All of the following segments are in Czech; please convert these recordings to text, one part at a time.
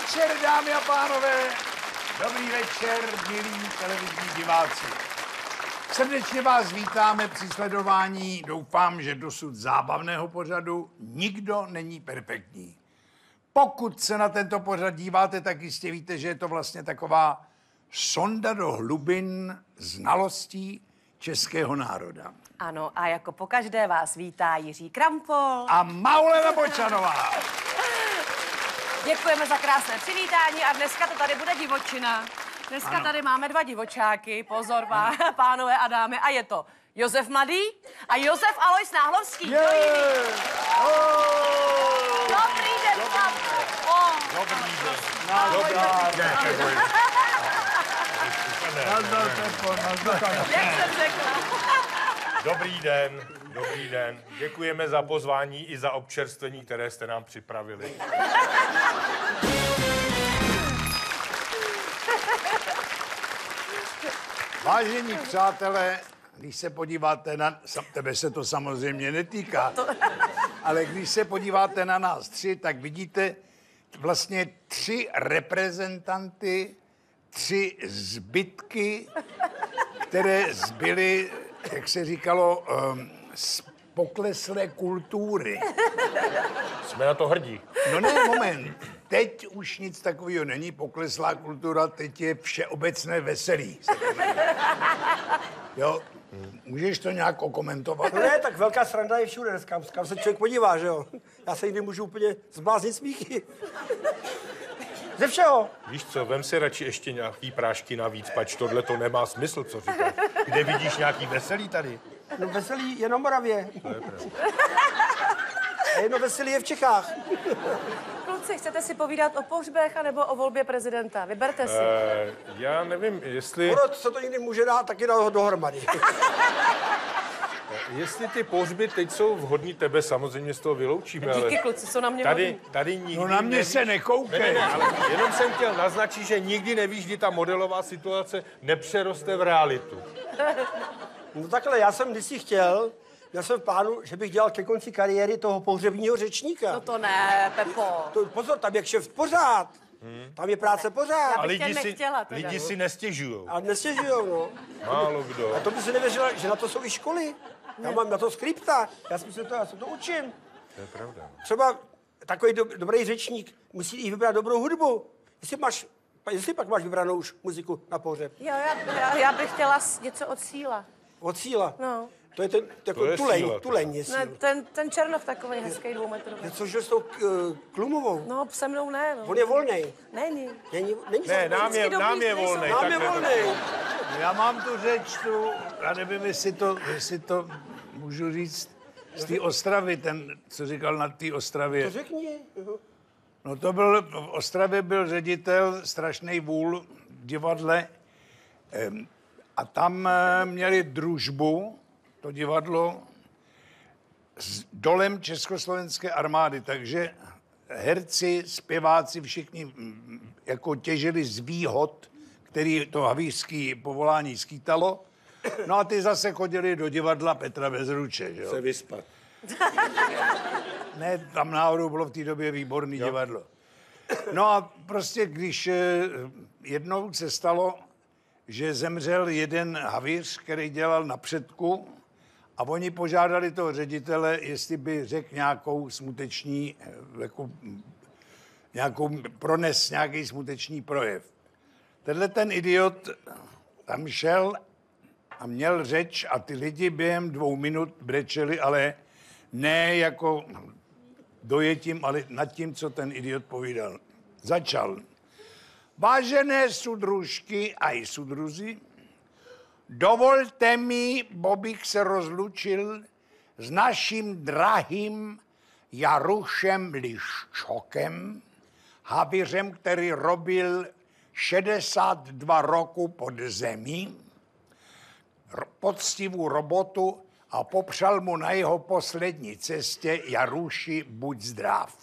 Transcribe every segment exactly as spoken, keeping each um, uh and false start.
večer, dámy a pánové. Dobrý večer, milí televizní diváci. Srdečně vás vítáme při sledování, doufám, že dosud zábavného pořadu Nikdo není perfektní. Pokud se na tento pořad díváte, tak jistě víte, že je to vlastně taková sonda do hlubin znalostí českého národa. Ano, a jako pokaždé vás vítá Jiří Krampol a Maulena Bočanová. Děkujeme za krásné přivítání a dneska to tady bude divočina. Dneska ano. Tady máme dva divočáky, pozor, pá, pánové a dámy, a je to Josef Mladý a Josef Alois Náhlovský. Yeah. Oh. Dobrý den, chlap. Oh. Dobrý den. Dobrý den. Nazdar, Pepo, nazdar. Jak jsem řekla. Dobrý den, dobrý den. Děkujeme za pozvání i za občerstvení, které jste nám připravili. Vážení přátelé, když se podíváte na... Tebe se to samozřejmě netýká, ale když se podíváte na nás tři, tak vidíte vlastně tři reprezentanty, tři zbytky, které zbyly, jak se říkalo, um, z pokleslé kultury. Jsme na to hrdí. No ne, moment. Teď už nic takového není, pokleslá kultura, teď je všeobecné veselí. Jo, můžeš to nějak okomentovat? No ne, tak velká sranda je všude dneska, kam se člověk podívá, že jo? Já se někdy můžu úplně zbláznit smíchy. Ze všeho. Víš co, vem si radši ještě nějaký prášky navíc, pač tohle to nemá smysl, co říkáš. Kde vidíš nějaký veselí tady? No veselí je na Moravě. A jedno veselí je v Čechách. Kluci, chcete si povídat o pohřbech anebo o volbě prezidenta? Vyberte si. Uh, já nevím, jestli... Ono se to někdy může dát taky dát dohromady. Jestli ty pohřby teď jsou vhodní, tebe samozřejmě z toho vyloučíme, Díky, ale... kluci, jsou na mě Tady, hodní. tady nikdy No na mě nevíš... se nekoukej. Ne, ne, ne, ale jenom jsem chtěl naznačit, že nikdy nevíš, kdy ta modelová situace nepřeroste v realitu. No takhle, já jsem kdysi chtěl, já jsem v plánu, že bych dělal ke konci kariéry toho pohřebního řečníka. No to ne, Pepo. To, pozor, tam je kšeft pořád. Hmm. Tam je práce pořád. Já A bych tě lidi si, nechtěla teda. lidi si nestěžujou. A nestěžujou, no. Málo kdo. A to by si nevěřila, že na to jsou i školy. Já mám na to skripta. Já si myslím, to, já se to učím. To je pravda. Třeba takový do, dobrý řečník musí i vybrat dobrou hudbu. Jestli máš, jestli pak máš vybranou už muziku na pohřeb. Jo, já, já, já bych chtěla s- něco od Síla. Od Síla. No. To je ten jako To je tuleň, Síla, to. tuleň je Síl. Ne, ten, ten Černov takový hezký dvoumetrový. Což s tou uh, Klumovou. No, se mnou ne, no. On je volnej. Není. Není, není Ne, nám je, dobrý nám je nejsou. volnej. Nám tak je ne- volnej. Já mám tu řeč, tu, já nevím, jestli to, jestli to můžu říct, z té Ostravy, ten, co říkal na té To Ostravě. řekni. No to byl, v Ostravě byl ředitel Strašnej vůl v divadle em, a tam eh, měli družbu, to divadlo, s dolem Československé armády, takže herci, zpěváci, všichni mm, jako těžili z výhod, který to havířský povolání skýtalo. No a ty zase chodili do divadla Petra Bezruče, že jo? Se vyspat. Ne, tam náhodou bylo v té době výborný jo. divadlo. No a prostě když eh, jednou se stalo, že zemřel jeden havíř, který dělal na předku, a oni požádali toho ředitele, jestli by řekl nějakou smuteční, eh, jako, nějakou, prones nějaký smuteční projev. Tenhle ten idiot tam šel a měl řeč a ty lidi během dvou minut brečeli, ale ne jako dojetím, ale nad tím, co ten idiot povídal. Začal. Vážené sudružky a i sudruzi, dovolte mi, bobych se rozlučil s naším drahým Jarušem Liščokem, havířem, který robil šedesát dva roku pod zemí, poctivou robotu a popřál mu na jeho poslední cestě Jaruši, buď zdrav.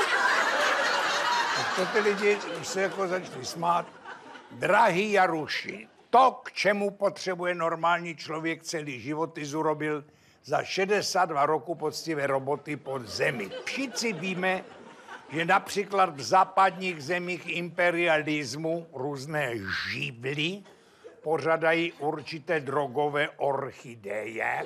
Tak to ty lidi už se jako začali smát. Drahý Jaruši, to, k čemu potřebuje normální člověk celý život, ty zurobil za šedesát dva roku poctivé roboty pod zemi. Všichni víme, že například v západních zemích imperialismu různé živly pořadají určité drogové orchideje.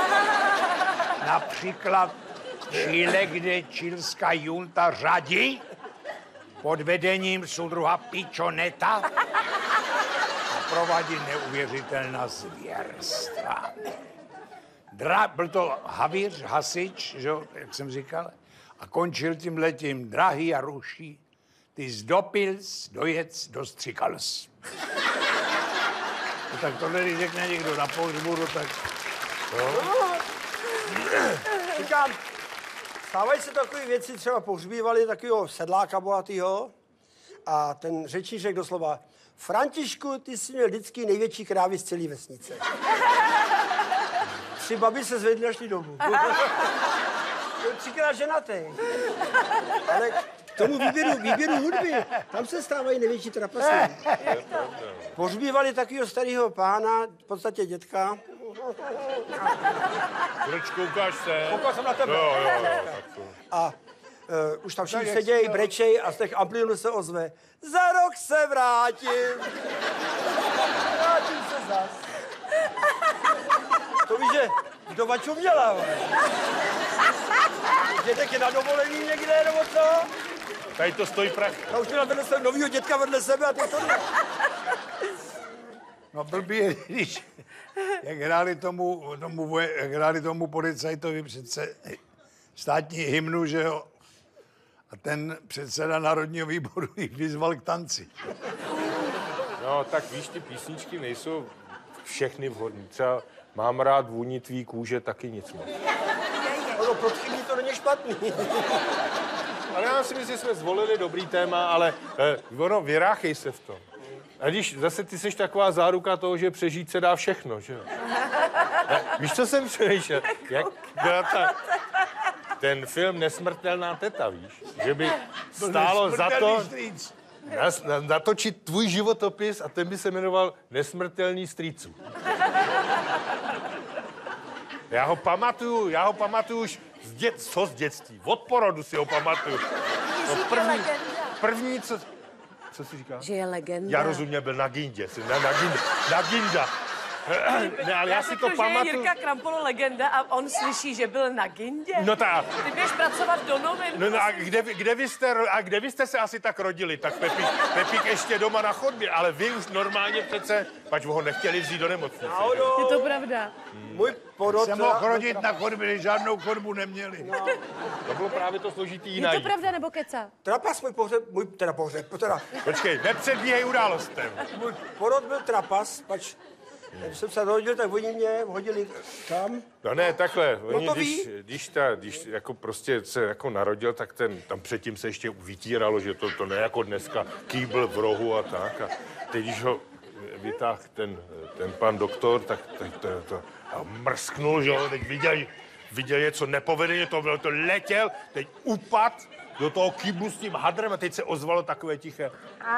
Například Chile, kde čilská junta řadí pod vedením soudruha Pichoneta a provádí neuvěřitelná zvěrstva. Dra, byl to havíř, hasič, že, jak jsem říkal, a končil tím letím: drahý Jaruši, ty zdopils, dojec, dostříkals. No, tak tohle, když řekne někdo na pohřbu, tak... No. Říkám, stávají se takové věci, třeba pohřbívali takového sedláka bohatýho a ten řečník řekl doslova: Františku, ty jsi měl vždycky největší krávy z celé vesnice. Tři babi se zvedly a šli domů. Byl třikrát ženatý. Ale k tomu výběru, výběru hudby, tam se stávají největší trapasy. Pohřbívali takového starého pána, v podstatě dětka. Pročku, ukáž se. Koukal jsem na tebe. Jo, jo, jo, tak to. A uh, už tam všichni sedějí, brečej a z těch amplionů se ozve: za rok se vrátím. Vrátím se zas. To víš, že vdova čuměla. Dědek je na dovolení někde, nebo co? Tady to stojí prach. A už měla vedle sebe novýho dětka vedle sebe a teď to ne. No blbě, když, jak hráli tomu, tomu, voje- jak hráli tomu policajtovi přece státní hymnu, že jo? A ten předseda Národního výboru jich vyzval k tanci. No, tak víš, ty písničky nejsou všechny vhodné. Třeba Mám rád vůni tvý kůže, taky nic moc. Ono, pro chybí to není špatný. Ale já si myslím, že jsme zvolili dobrý téma, ale eh, ono, vyráchej se v tom. A když zase ty jsi taková záruka toho, že přežít se dá všechno, že jo? Ne, víš, co jsem přemýšlel? Jak byla ta, ten film Nesmrtelná teta, víš? Že by stálo za to nas, na, natočit tvůj životopis a ten by se jmenoval Nesmrtelný strýců. Já ho pamatuju, já ho pamatuju už z dět, co z dětství. Od porodu si ho pamatuju. No první, první, co... Co jsi říkal? Že je legenda. Já rozuměl, byl na Gindě, na, na, Ginda, na Ginda. Ne, ale já, já si to že pamatuju. Je Jirka Krampolo legenda a on slyší, že byl na Gindě. No ta... Ty běž pracovat do novin. No, no a, kde, kde vy jste, a kde vy jste se asi tak rodili? Tak Pepík, Pepík ještě doma na chodbě, ale vy už normálně přece, pač ho nechtěli vzít do nemocnice. Je to pravda. Můj porod... Jsem mohl chodit na chodbě, žádnou chodbu neměli. No. To bylo právě to složitý Je najít. to pravda nebo keca? Trapas můj pohřeb, můj, teda pohřeb, teda, Počkej, nepředbíhej událostem. můj porod byl trapas, pač, když jsem se narodil, tak oni mě hodili tam. No ne, takhle, oni, to když, ví. když, ta, když jako prostě se jako narodil, tak ten, tam předtím se ještě vytíralo, že to, to ne jako dneska kýbl v rohu a tak. A teď, když ho vytáhl ten, ten pan doktor, tak to, to, to a mrsknul, že jo, teď viděl, viděl něco nepovedeně, to, bylo, to letěl, teď upad do toho kýblu s tím hadrem a teď se ozvalo takové tiché.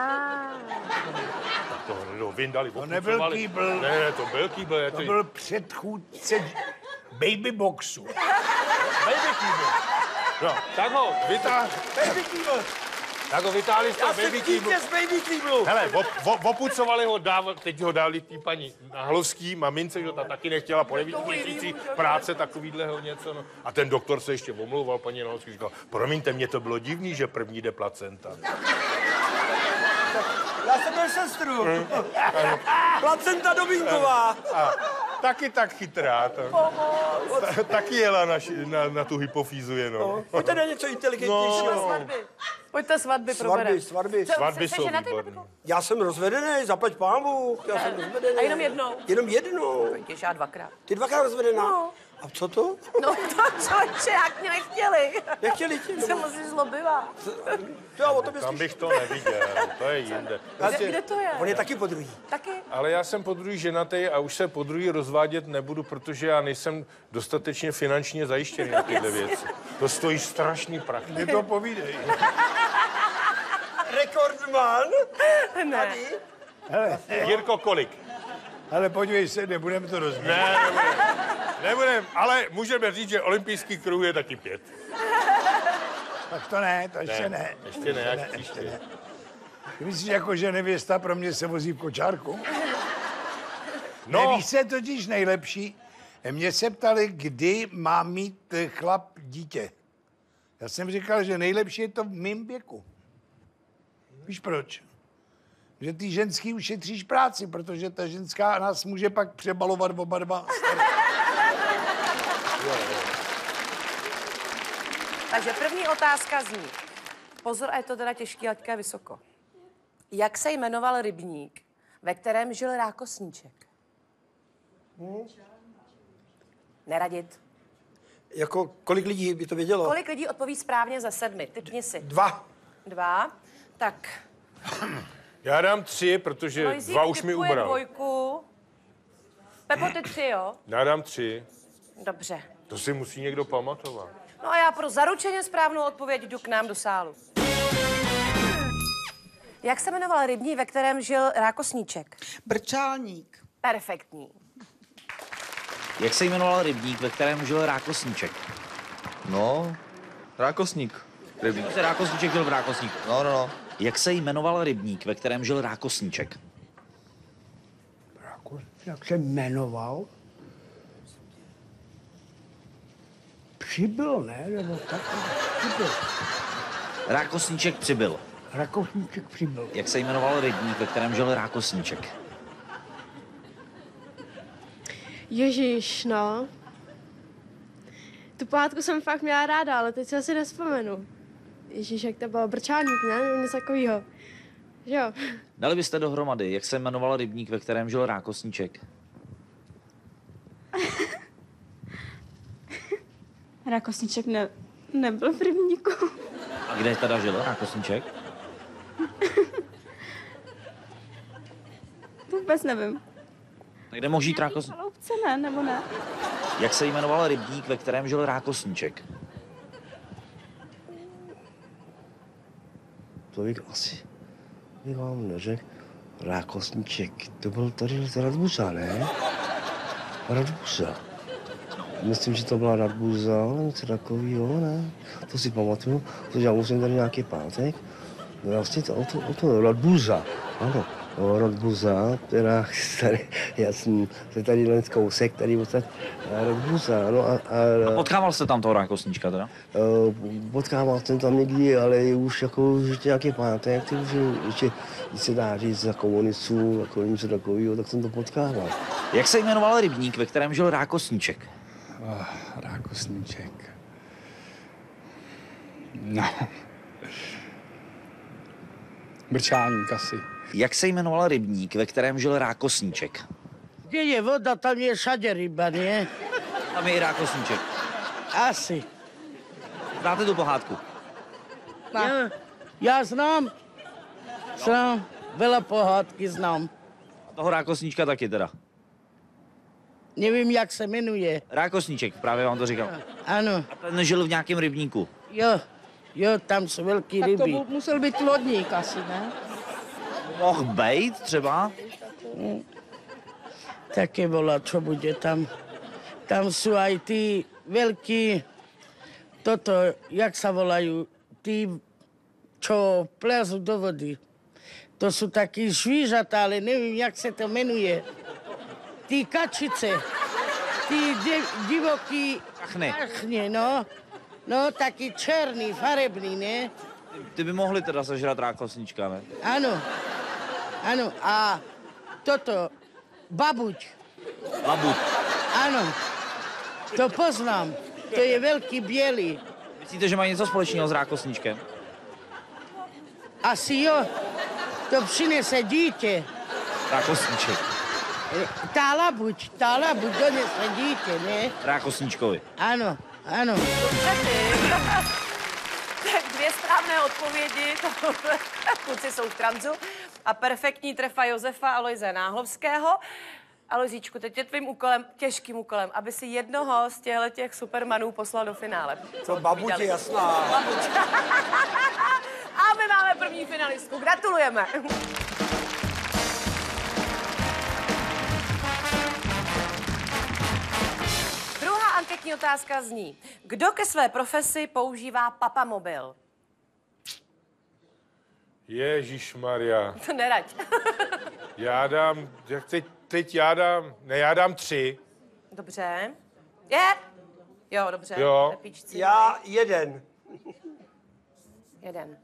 To no, vyndali, To nebyl kýbl. Ne, ne, to byl kýbl. Je To to byl předchůdce babyboxu. baby kýbl. No, tak ho vytáhl. Baby kýbl. Tak ho vytáhli z toho Já jsem baby kýblu. dítě z baby kýblu. Hele, op, op, opucovali ho, dáv, teď ho dali tý paní Nahlovský, mamince, že ta taky nechtěla po devíti měsících práce takovýhleho něco. No. A ten doktor se ještě omlouval, paní Nahlovský, říkal, promiňte, mě to bylo divný, že první jde placenta. Já jsem byl sestru. Placenta Dominková. A taky tak chytrá. To. Ta, taky jela na, ši- na, na tu hypofýzu jenom. Pojďte na něco inteligentnějšího. No. Svatby. Pojďte svatby probereme. Svatby, svatby. Co, Svatby jsi jsou ženatý, výborný. Pepiku? Já jsem rozvedený, zaplať pán Bůh. Já jsem rozvedený. A jenom jednou? Jenom jednou. Těž já dvakrát. Ty dvakrát rozvedená. No. A co to? No to člověče, jak mě nechtěli. Nechtěli ti? Jsem moc zlobivá. To já o tobě Tam slyším. bych to neviděl, to je jinde. Kde, kde to je? On je taky podruhý. Taky? Ale já jsem podruhý ženatý a už se podruhý rozvádět nebudu, protože já nejsem dostatečně finančně zajištěný na tyhle věci. To stojí strašný prach. Mě to povídej. Rekordman. Ne. Jirko, kolik? Ale podívej se, nebudeme to rozvíjet. Ne, nebudem. Nebudem, ale můžeme říct, že olympijský kruh je taky pět. Tak to ne, to ještě ne. ne. Ještě ne, až příště. Ty myslíš, jako, že nevěsta pro mě se vozí v kočárku? No. Nevíš, co je totiž nejlepší? Mě se ptali, kdy má mít chlap dítě. Já jsem říkal, že nejlepší je to v mým věku. Víš proč? Že ty ženský ušetříš práci, protože ta ženská nás může pak přebalovat oba dva. Takže první otázka zní. Pozor, a je to teda těžký, laťka je vysoko. Jak se jmenoval rybník, ve kterém žil rákosníček? Hmm? Neradit. Jako, kolik lidí by to vědělo? Kolik lidí odpoví správně ze sedmi? Typni si. Dva. Dva. Tak. Já dám tři, protože Lojzík dva už mi tipuje ubral. dvojku. Pepo, ty tři, jo? Já dám tři. Dobře. To si musí někdo pamatovat. No a já pro zaručeně správnou odpověď jdu k nám do sálu. Jak se jmenoval rybník, ve kterém žil rákosníček? Brčálník. Perfektní. Jak se jmenoval rybník, ve kterém žil rákosníček? No, rákosník. Rybník. Rákosníček byl v rákosníku. No, no, no. Jak se jmenoval rybník, ve kterém žil rákosníček? Jak se jmenoval? Přibyl, ne? Nebo tak? Přibyl. Rákosníček přibyl. Rakosníček přibyl. Jak se jmenoval rybník, ve kterém žil rákosníček? Ježíš, no. Tu pohádku jsem fakt měla ráda, ale teď si asi nespomenu. Ježíš, jak to bylo? Brčálník, ne? Nebo něco takového. Že jo? Dali byste dohromady, jak se jmenoval rybník, ve kterém žil rákosníček? Rákosníček ne, nebyl v rybníku. A kde teda žil rákosníček? To vůbec nevím. Tak kde mohl žít rákosníček? Chaloupce ne, nebo ne? Jak se jmenoval rybník, ve kterém žil rákosníček? To bych asi, bych vám neřekl, rákosníček, to byl tady Radbuza, ne? Radbuza. Myslím, že to byla Radbuza, něco takového, ne? To si pamatuju, protože já musím tady nějaký pátek. No vlastně to, to, to, to Radbuza, ano. No, Radbuza, teda tady, já jsem se tady len kousek, tady odsaď Radbuza, no a, a... A potkával jste tam toho rákosníčka teda? Uh, potkával jsem tam někdy, ale už jako už nějaký pátek, ty už ještě, když se dá říct za komunistů, jako něco takového, tak jsem to potkával. Jak se jmenoval rybník, ve kterém žil rákosníček? Oh, rákosníček. No. Brčálník asi. Jak se jmenoval rybník, ve kterém žil rákosníček? Kde je voda, tam je všade ryba, nie? Tam je i rákosníček. Asi. Znáte tu pohádku? Ja, ja znám. Znám. Veľa pohádky znám. A toho rákosníčka taky teda. Nevím, jak se jmenuje. Rákosníček, právě vám to říkal. Ano. A ten žil v nějakém rybníku. Jo, jo, tam jsou velký ryby. Tak to bu- musel být lodník asi, ne? Mohl bejt třeba? Hmm. Také volá, čo bude tam. Tam jsou aj ty velký, toto, jak sa volajú, tí, čo plezu do vody. To jsou taky švířata, ale nevím, jak se to jmenuje. Ty kačice, ty div, divoký... Kachny. Kachny, no. No, taky černý, farebný, ne? Ty by mohli teda sežrat rákosníčka, ne? Ano, ano. A toto, babuť. Babuť. Ano, to poznám. To je velký bělý. Myslíte, že mají něco společného s rákosníčkem? Asi jo. To přinese dítě. Rákosníček. Tá labuť, tá labuť donese dítě, ne? Rákosníčkovi. Ano, ano. Tak dvě správné odpovědi, kluci jsou v tranzu. A perfektní trefa Josefa Alojze Náhlovského. Alojzíčku, teď je tvým úkolem, těžkým úkolem, aby si jednoho z těchto těch supermanů poslal do finále. To babuť je jasná. Babuť. A my máme první finalistku. Gratulujeme. Druhá anketní Dnešní otázka zní, kdo ke své profesi používá papamobil? Ježišmarja. To nerať. Já dám, jak teď, teď já dám, ne, já dám tři. Dobře. Je? Jo, dobře. Jo. Pepíčci. Já jeden. Jeden.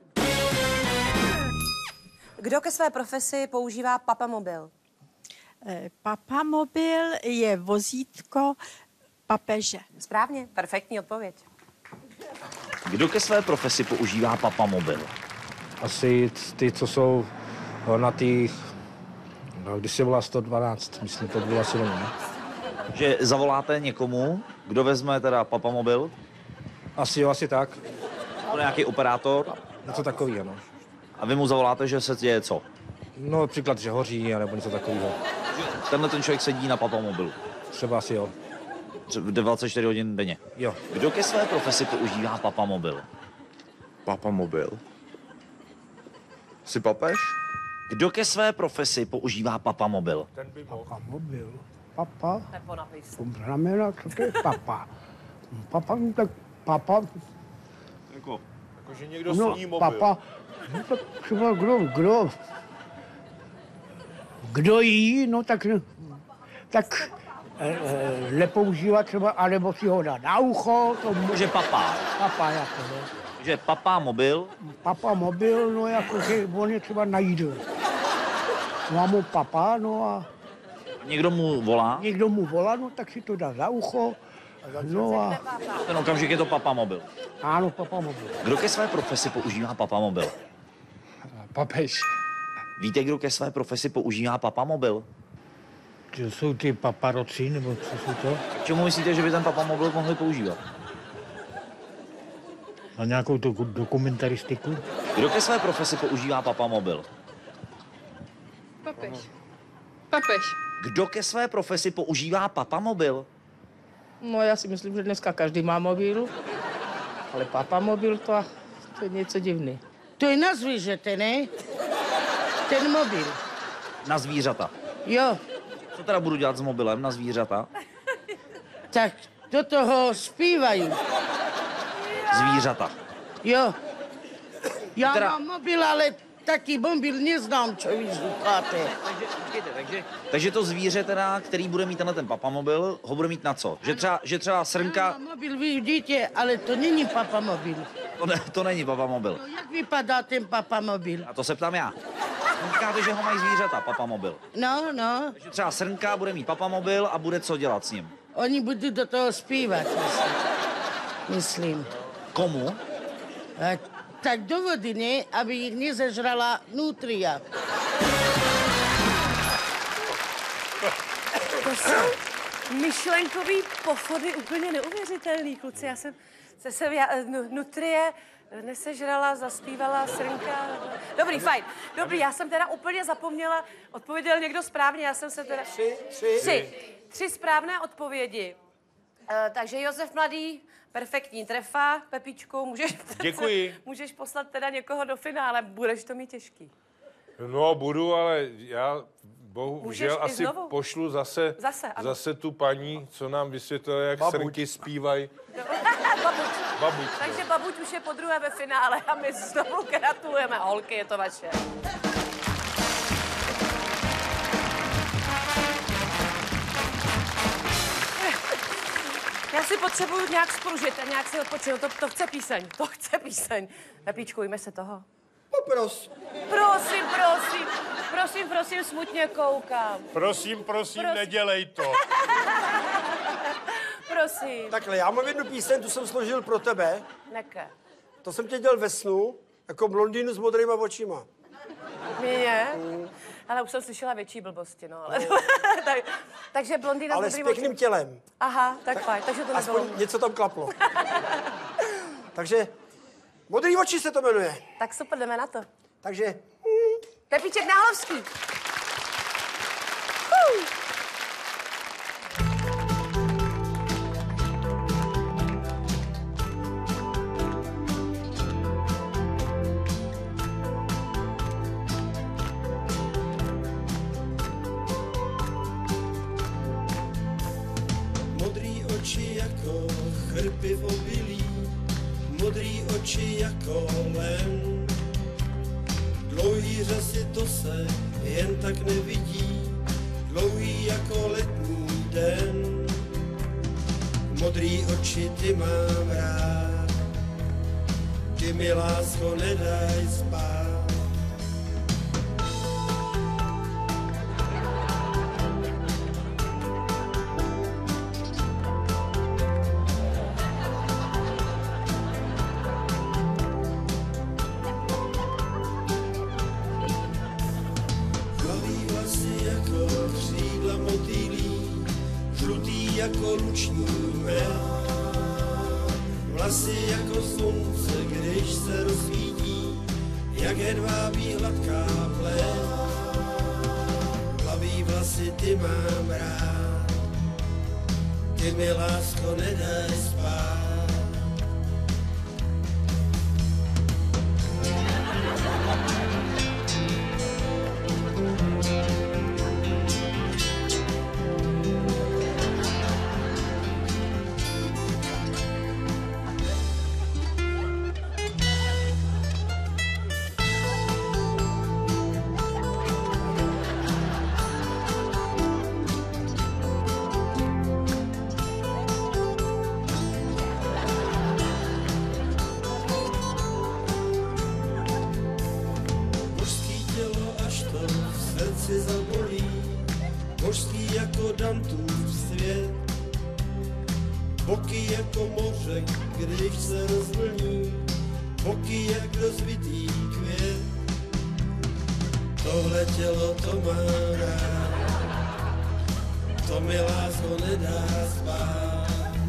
Kdo ke své profesi používá papamobil? Papamobil je vozítko papeže. Správně, perfektní odpověď. Kdo ke své profesi používá papamobil? Asi ty, co jsou na těch, no, když se volá sto dvanáct, myslím, to bylo asi ne? Že zavoláte někomu, kdo vezme teda papamobil? Asi jo, asi tak. To nějaký operátor? Něco takového, no. A vy mu zavoláte, že se děje co? No, příklad, že hoří, nebo něco takového. Tenhle ten člověk sedí na papamobilu. Třeba asi jo. Třeba dvacet čtyři hodin denně. Jo. Kdo ke své profesi používá papamobil? Papamobil? Jsi papež? Kdo ke své profesi používá papamobil? Ten by mohl. Papamobil. Papa? Nebo napis. To znamená, co to je papa? Papa, no tak papa, Jako, jako že někdo no slní mobil. papa, no tak třeba kdo, kdo, kdo jí, no tak, tak eh, eh, nepoužívá třeba, anebo si ho dá na ucho, to může Takže papá. papa jako, no. Takže papá mobil, Papa mobil, no jako, že on je třeba na jídlo. Mám mu papa, no a někdo mu volá, někdo mu volá, no tak si to dá za ucho, no a ten okamžik je to papamobil. ano, papa mobil. Kdo ke své profesi používá papamobil? Papež. Víte, kdo ke své profesi používá papamobil? To jsou ty paparoci, nebo co jsou to? K čemu myslíte, že by ten papamobil mohli používat? Na nějakou tu dokumentaristiku? Kdo ke své profesi používá papamobil? Papež. Papež. Kdo ke své profesi používá papamobil? No já si myslím, že dneska každý má mobil, ale papamobil to, to je něco divný. To je na zvířete, ne? Ten mobil. Na zvířata. Jo, Co teda budu dělat s mobilem na zvířata? tak do toho zpívají. Zvířata. Jo. Já Teda- mám mobil, ale taky mobil neznám, co vy říkáte. Takže, počkejte, takže, takže to zvíře teda, který bude mít tenhle ten papamobil, ho bude mít na co? Že třeba, že třeba Já srnka, mám mobil, vy vidíte, ale to není papamobil. to, ne, to není papamobil. No, jak vypadá ten papamobil? A to se ptám já. Říkáte, že ho mají zvířata, papamobil. No, no, Takže třeba srnka bude mít papamobil a bude co dělat s ním? oni budou do toho zpívat, myslím. myslím. Komu? A, tak do vody, ne, aby jich nezežrala nutria. To jsou myšlenkový pochody úplně neuvěřitelný, kluci. Já jsem se, se já, nu, nutrie nesežrala, zaspívala srnka. Dobrý, fajn. Dobrý, já jsem teda úplně zapomněla, odpověděl někdo správně, já jsem se teda... Tři, tři. Tři. Tři správné odpovědi. Uh, takže Josef Mladý, perfektní trefa. Pepičku, můžeš, Děkuji. můžeš poslat teda někoho do finále, budeš to mít těžký. No, budu, ale já bohužel Můžeš i asi znovu. pošlu zase, Zase, ano. zase tu paní, co nám vysvětlila, jak Babuť. srnky zpívají. Babuč. Babuť. Takže Babuč už je po druhé ve finále a my znovu gratulujeme. Holky, je to vaše. Já si potřebuju nějak spružit a nějak si odpočinout. To, to chce píseň, to chce píseň. Pepíčku, jme se toho. Popros. Prosím, prosím, prosím, prosím, smutně koukám. Prosím, prosím, Prosím. nedělej to. Prosím, Takhle, já mám jednu píseň, tu jsem složil pro tebe. neke. To jsem tě dělal ve snu, jako blondýnu s modrýma očima. Mě? Ale už jsem slyšela větší blbosti, no. Ale... tak, takže blondýna Ale s s modrým pěkným očím. tělem. Aha, tak fajn, takže to nebylo. Aspoň něco tam klaplo. Takže modrý oči se to jmenuje. Tak super, jdeme na to. Takže Pepíček Náhlovský. Modrý oči jako chrpy v obilí, modrý oči jako len. Dlouhý řasy to se jen tak nevidí, dlouhý jako letní den. Modrý oči ty mám rád, ty mi lásko nedaj spát. Jako luční med, vlasy jako slunce, když se rozsvítí, jak hedvábí hladká pleť. Plavý vlasy ty mám rád, ty mi lásko nedaj spát. Mořský jako Dantův svět, boky jako moře, když se rozvlní, boky jak rozvitý květ. Tohle tělo to mám rád, to mi lásko nedá spát.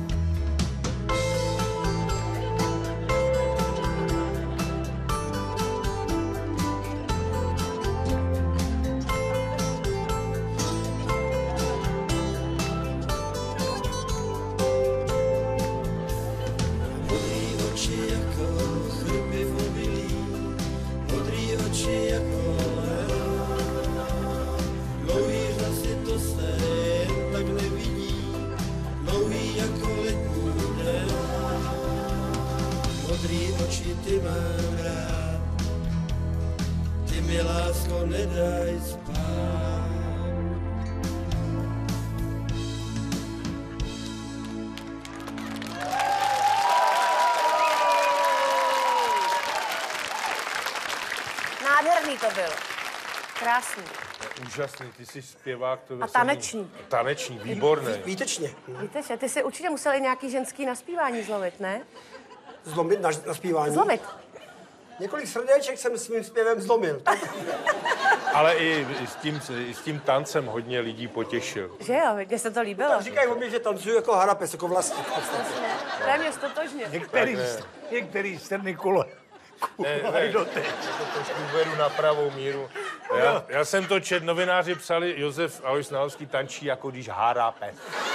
Modrý oči ty mám rád, ty mi lásko nedaj spát. Nádherný to bylo. Krásný. Úžasný, ty jsi zpěvák. To A taneční. Taneční, výborný. Výtečně. Víte, ty si určitě museli nějaký ženský naspívání zlovit, ne? Zlomit na, na zpívání? Zlomit. Několik srdéček jsem svým zpěvem zlomil. Ale i, i, s tím, i s tím tancem hodně lidí potěšil. Že jo, mně se to líbilo. Tak říkají o mě, že tancuju jako harapes, jako vlastník. Téměř totožně. Některý, některý strny kule. Ne, ne, to trošku uvedu na pravou míru. Já, já jsem to čet, novináři psali, Josef Alois Nálovský tančí, jako když hárá pes.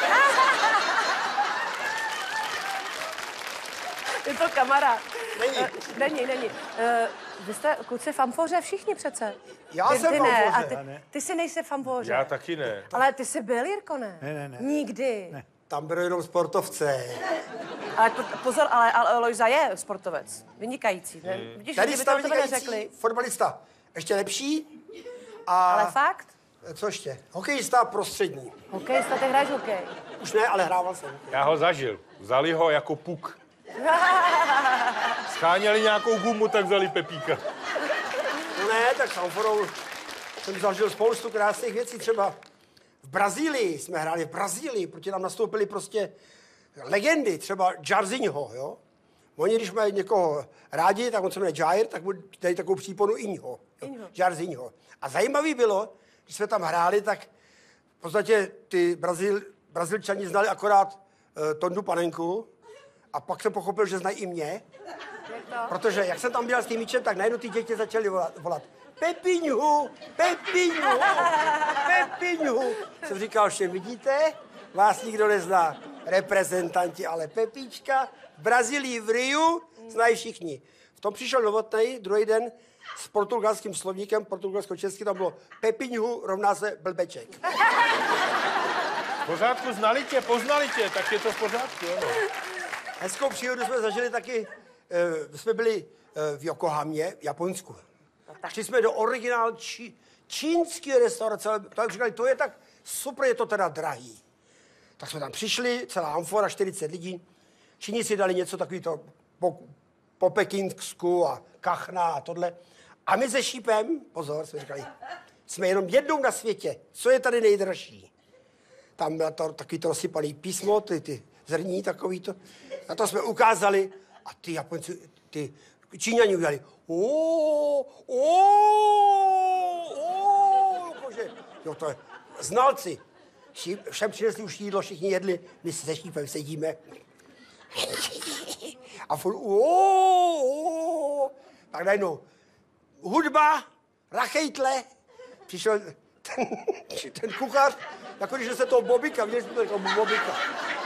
Je to kamarád. Není. Uh, není, není. Uh, vy jste kluci famfoře všichni přece. Já ty, jsem ty ne, famfoře. a ty, ty jsi nejsi famfoře. Já taky ne. Ale ty jsi byl, Jirko, ne? Ne, ne, ne. Nikdy. Ne. Tam byly jenom sportovce. Ale to, pozor, ale, ale Lojza je sportovec. Vynikající. Ne? Hmm. Vidíš, Tady kdyby to o tebe neřekli. vynikající fotbalista. Ještě lepší. A... Ale fakt? Co ještě? Hokejista prostřední. Hokejista, ty hraješ hokej. Už ne, ale hrával jsem. Já ho zažil. Vzali ho jako puk. Scháněli nějakou gumu, tak vzali Pepíka. No ne, tak samforou jsem zažil spoustu krásných věcí. Třeba v Brazílii jsme hráli, v Brazílii, protože tam nastoupili prostě legendy, třeba Jairzinho, jo. Oni, když mají někoho rádi, tak on se jmenuje Jair, tak mu dají takovou příponu Inho. Jairzinho. A zajímavý bylo, když jsme tam hráli, tak v podstatě ty Brazil, Brazilčani znali akorát uh, Tondu Panenku a pak jsem pochopil, že znají i mě. Protože jak jsem tam byl s tím míčem, tak najednou ty děti začaly volat. volat Pepiňu, Pepiňu, Pepiňu. Jsem říkal, že vidíte, vás nikdo nezná, reprezentanti, ale Pepíčka v Brazílii, v Riu znají všichni. V tom přišel Novotnej druhý den s portugalským slovníkem, portugalsko-česky, tam bylo Pepiňu rovná se blbeček. V pořádku, znali tě, poznali tě, tak je to v pořádku, ano. hezkou příhodu jsme zažili taky, uh, jsme byli uh, v Yokohamě, v Japonsku. Šli jsme do originál čí, čínské restaurace, tak říkali, to je tak super, je to teda drahý. Tak jsme tam přišli, celá amfora, čtyřicet lidí. Číni si dali něco takového po, po pekingsku a kachna a tohle. A my se šípem, pozor, jsme říkali, jsme jenom jednou na světě. Co je tady nejdražší? Tam bylo to, takový to rozsypaný písmo, ty, ty zrní takový to. A to jsme ukázali a ty Japonci, ty Číňani udělali ooo, ooo, ooo, jakože, jo, to je znalci. Šíp, všem přinesli už jídlo, všichni jedli, my se šípem sedíme. A furt ooo, tak najednou hudba, rachejtle, přišel ten, ten kuchař, jako když se toho Bobika, viděli jsme toho Bobika.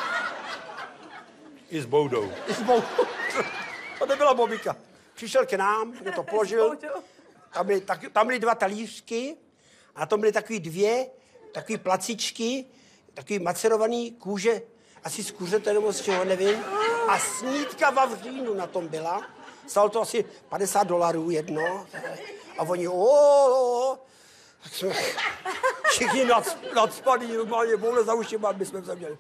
I s boudou. I s boudou. To nebyla Bobika. Přišel k nám, mě to položil, tam byly, tak, tam byly dva talířky a tam byly takový dvě, takový placičky, takový macerovaný kůže, asi z kuřete nebo z čeho, nevím. A snídka vavřínu na tom byla. Stalo to asi padesát dolarů jedno. A oni, ooo, tak jsme všichni nad, nadspaný, normálně boule za ušima, my jsme se měli.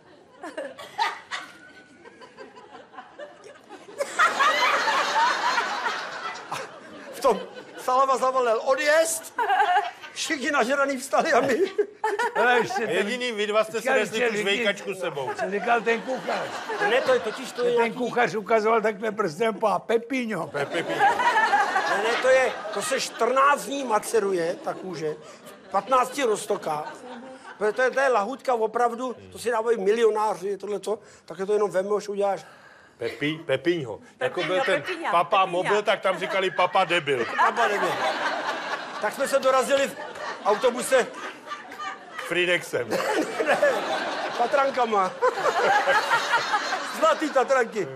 A v tom Salama zavolal odjezd, všichni nažraný vstali a my. Jediný vy dva jste si nesli tu žvejkačku sebou. Co říkal ten kuchař? Ne, to je totiž to je Ten nějaký... kuchař ukazoval takhle prstem po Pepino. Pepino. Ne, ne, to je, to se čtrnáct dní maceruje, ta kůže, v patnácti roztokách. To je, to je, to je lahůdka opravdu, to si dávají milionáři, tohleto, tak je to jenom vemeš, uděláš. Pepi, Pepíňho. Jako byl ten Pepíňa, papa Pepíňa. mobil, tak tam říkali papa debil. Papa nebyl. Tak jsme se dorazili v autobuse Fridexem. Tatrankama. Zlatý Tatranky.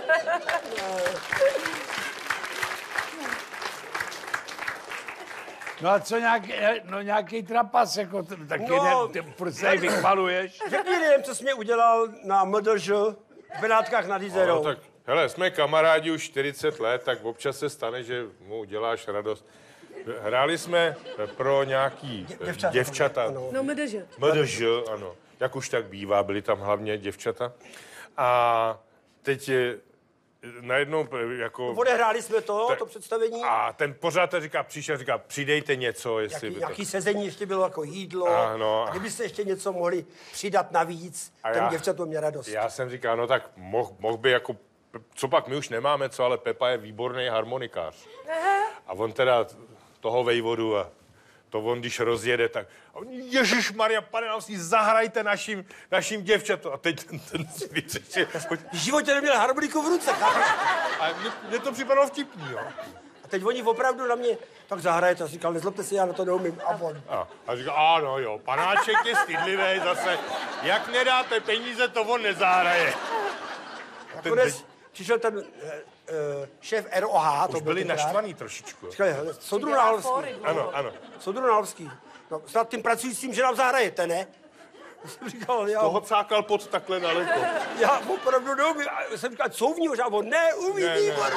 No a co nějaký, no nějaký trapas, jako t- taky No. no, ne, ty furt se jí vychvaluješ. Řekni lidem, co jsi mě udělal na M D Ž v Benátkách nad Jizerou. No, tak, hele, jsme kamarádi už čtyřicet let, tak občas se stane, že mu uděláš radost. Hráli jsme pro nějaký Děvčata. děvčata. Ano. No, my jdeš. M D Ž, ano. Jak už tak bývá, byly tam hlavně děvčata. A teď je najednou jako... Odehráli jsme to, Tak- to představení. A ten pořád říká, přišel, říká, přidejte něco, jestli Nějaký, by to... nějaký sezení ještě bylo jako jídlo. Ano. A kdybyste ještě něco mohli přidat navíc, A ten já- děvčat mě radost. Já jsem říkal, no tak mohl moh by jako... Co pak, my už nemáme co, ale Pepa je výborný harmonikář. A on teda toho vejvodu a to on, když rozjede, tak Ježišmarja, pane, nám si zahrajte našim, našim děvčatu. A teď ten, ten svíc ještě... V životě neměl harmoniku v ruce, chápeš? A mně, mně to připadalo vtipný, jo. A teď oni opravdu na mě tak zahrajete. A říkal, nezlobte se, já na to neumím. A on. A, a říká, ano jo, panáček je stydlivý zase. Jak nedáte peníze, to on nezahraje. Nakonec přišel ten uh, uh, šéf R O H. Už byli naštvaný trošičku. Říkali, Soudru Nálovský. Ano, ano. Soudru Nálovský. No, snad tím pracujícím, že nám zahrajete, ne? Já jsem říkal, já, Toho cákal pod takhle daleko. já opravdu neumím. A jsem říkal, couvni už, a on neumí, Ne, ne. výborně.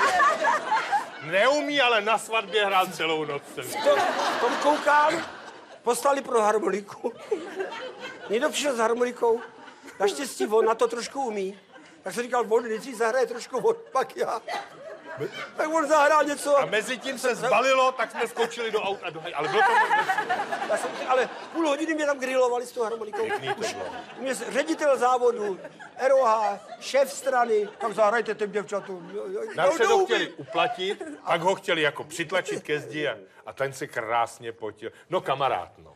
Neumí, ale na svatbě hrál celou noc. To, tom koukám, poslali pro harmoniku. Někdo přišel s harmonikou, naštěstí on na to trošku umí. Tak jsem říkal, on nejdřív zahraje trošku, on pak já. Tak on zahrál něco. A mezi tím se zbalilo, tak jsme skočili do auta. Do... Ale bylo to... Já jsem, ale půl hodiny mě tam grilovali s tou harmonikou. Už mě ředitel závodu, R O H, šéf strany, tak zahrajte těm děvčatům. Napřed ho chtěli uplatit, pak ho chtěli jako přitlačit ke zdi a, a ten se krásně potil. No kamarád, no.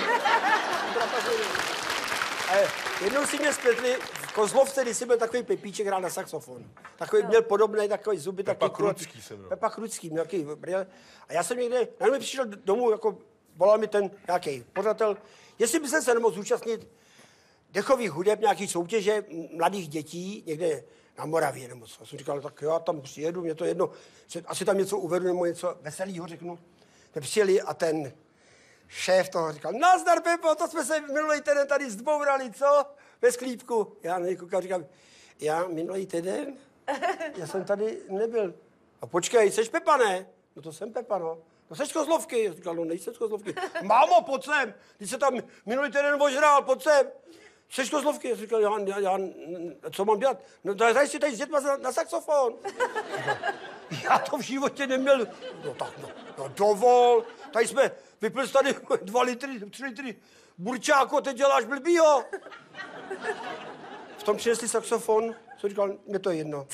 A jednou si mě spletli v Kozlovce, když si byl takový Pepíček, hrál na saxofon. Takový měl podobný, takový zuby. Pepa takový Krucký jsem měl. Pepa Krucký, nějaký brýle. A já jsem někde, na mě přišel domů, jako volal mi ten nějaký pořadatel, jestli by se nemohl zúčastnit dechových hudeb, nějaký soutěže mladých dětí, někde na Moravě nebo co. Já jsem říkal, tak já tam přijedu, mě to jedno, asi tam něco uvedu nebo něco veselého řeknu. Tak přijeli a ten šéf toho říkal, nazdar Pepo, to jsme se minulý týden tady zdbourali, co? Ve sklípku. Já na něj koukám, říkám, já minulý týden? Já jsem tady nebyl. A počkej, seš Pepa, ne? No to jsem Pepa, no. No seš Kozlovky. Já říkal, no nejsem z Kozlovky. Mámo, pojď sem. Když se tam minulý týden ožrál, pojď sem. Seš Kozlovky. Já říkal, já, já, já, co mám dělat? No tady si tady s dětma na, na saxofon. Já to v životě neměl. No tak, no, no dovol. Tady jsme, vypil jsi tady dva litry, tři litry burčáku a teď děláš blbýho. V tom přinesli saxofon. Co říkal, mě to je jedno.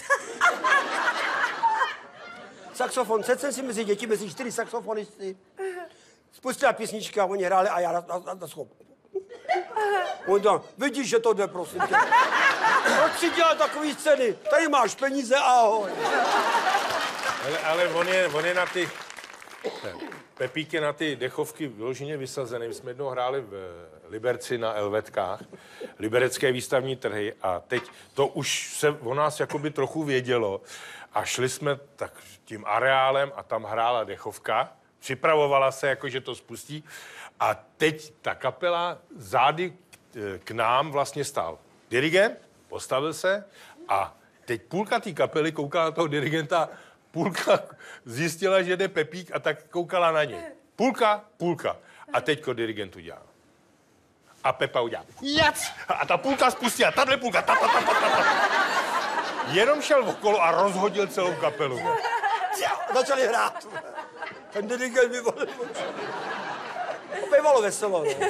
Saxofon, sedl jsem si mezi děti, mezi čtyři saxofonisty. Spustila písnička, oni hráli a já na, na, na schop. On tam, vidíš, že to jde, prosím tě. Proč si dělal takový scény? Tady máš peníze, ahoj. Ale, ale on, je, on je na ty... Pepík je na ty dechovky vyloženě vysazený. My jsme jednou hráli v Liberci na Elvetkách, liberecké výstavní trhy a teď to už se o nás jakoby trochu vědělo a šli jsme tak tím areálem a tam hrála dechovka, připravovala se, jako že to spustí a teď ta kapela zády k nám vlastně stál dirigent, postavil se a teď půlka té kapely koukala na toho dirigenta, půlka zjistila, že jde Pepík a tak koukala na něj. Půlka, půlka. A teďko dirigent udělal. A Pepa udělal. Jac! A ta půlka spustila, tahle půlka, ta, ta, ta, ta, ta. Jenom šel okolo a rozhodil celou kapelu. Začali hrát. Ten dirigent vyvolil. Bývalo veselo, no.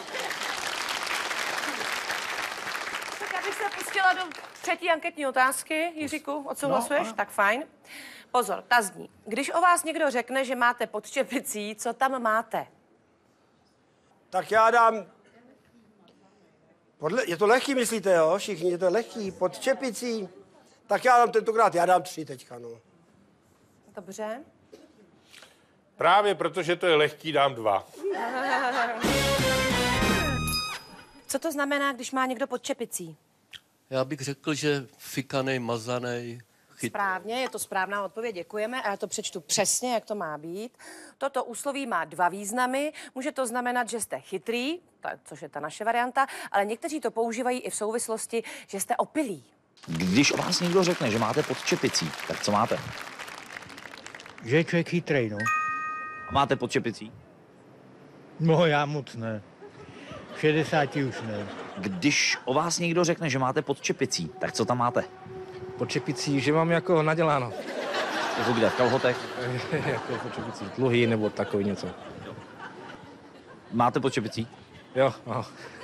Tak já bych se pustila do třetí anketní otázky. Jiříku, odsouhlasuješ? No, tak fajn. Pozor, ta zní. Když o vás někdo řekne, že máte pod čepicí, co tam máte? Tak já dám... Podle... Je to lehký, myslíte, jo? Všichni, je to lehký, pod čepicí. Tak já dám tentokrát, já dám tři teďka, no. Dobře. Právě protože to je lehký, dám dva. Co to znamená, když má někdo pod čepicí? Já bych řekl, že fikanej, mazanej, chytrý. Správně, je to správná odpověď, děkujeme. A já to přečtu přesně, jak to má být. Toto úsloví má dva významy. Může to znamenat, že jste chytrý, což je ta naše varianta, ale někteří to používají i v souvislosti, že jste opilí. Když o vás někdo řekne, že máte pod čepicí, tak co máte? Že je člověk chytrej, no. A máte pod čepicí? No, já moc ne. V šedesáti už ne. Když o vás někdo řekne, že máte pod čepicí, tak co tam máte? Pod čepicí, že mám jako naděláno. Jako kde, v kalhotech? Jako pod čepicí, dluhy nebo takový něco. Máte pod čepicí? Jo, no.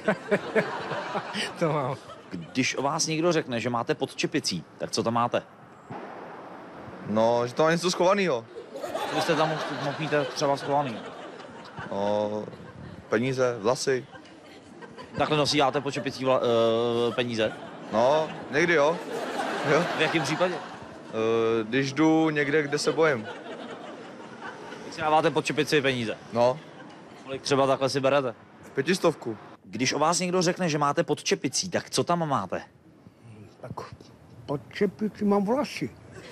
To mám. Když o vás někdo řekne, že máte pod čepicí, tak co tam máte? No, že to má něco schovanýho. Co byste tam mohl mít třeba schovaný? No, peníze, vlasy. Takhle nosíte pod čepicí vla, uh, peníze? No, někdy jo. jo. V jakém případě? Uh, když jdu někde, kde se bojím. Si dáváte pod čepici peníze? No. Kolik třeba takhle si berete? Pětistovku. Když o vás někdo řekne, že máte pod čepicí, tak co tam máte? Tak pod čepicí mám vlasy.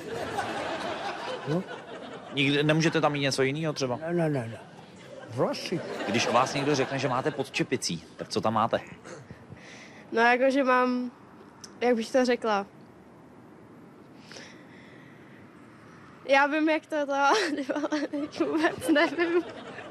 No. Nikdy nemůžete tam mít něco jiného třeba? Ne, ne, ne, ne. Vlasy. Když o vás někdo řekne, že máte pod čepicí, tak co tam máte? No jakože mám, jak bych to řekla. Já vím, jak to to, vůbec nevím.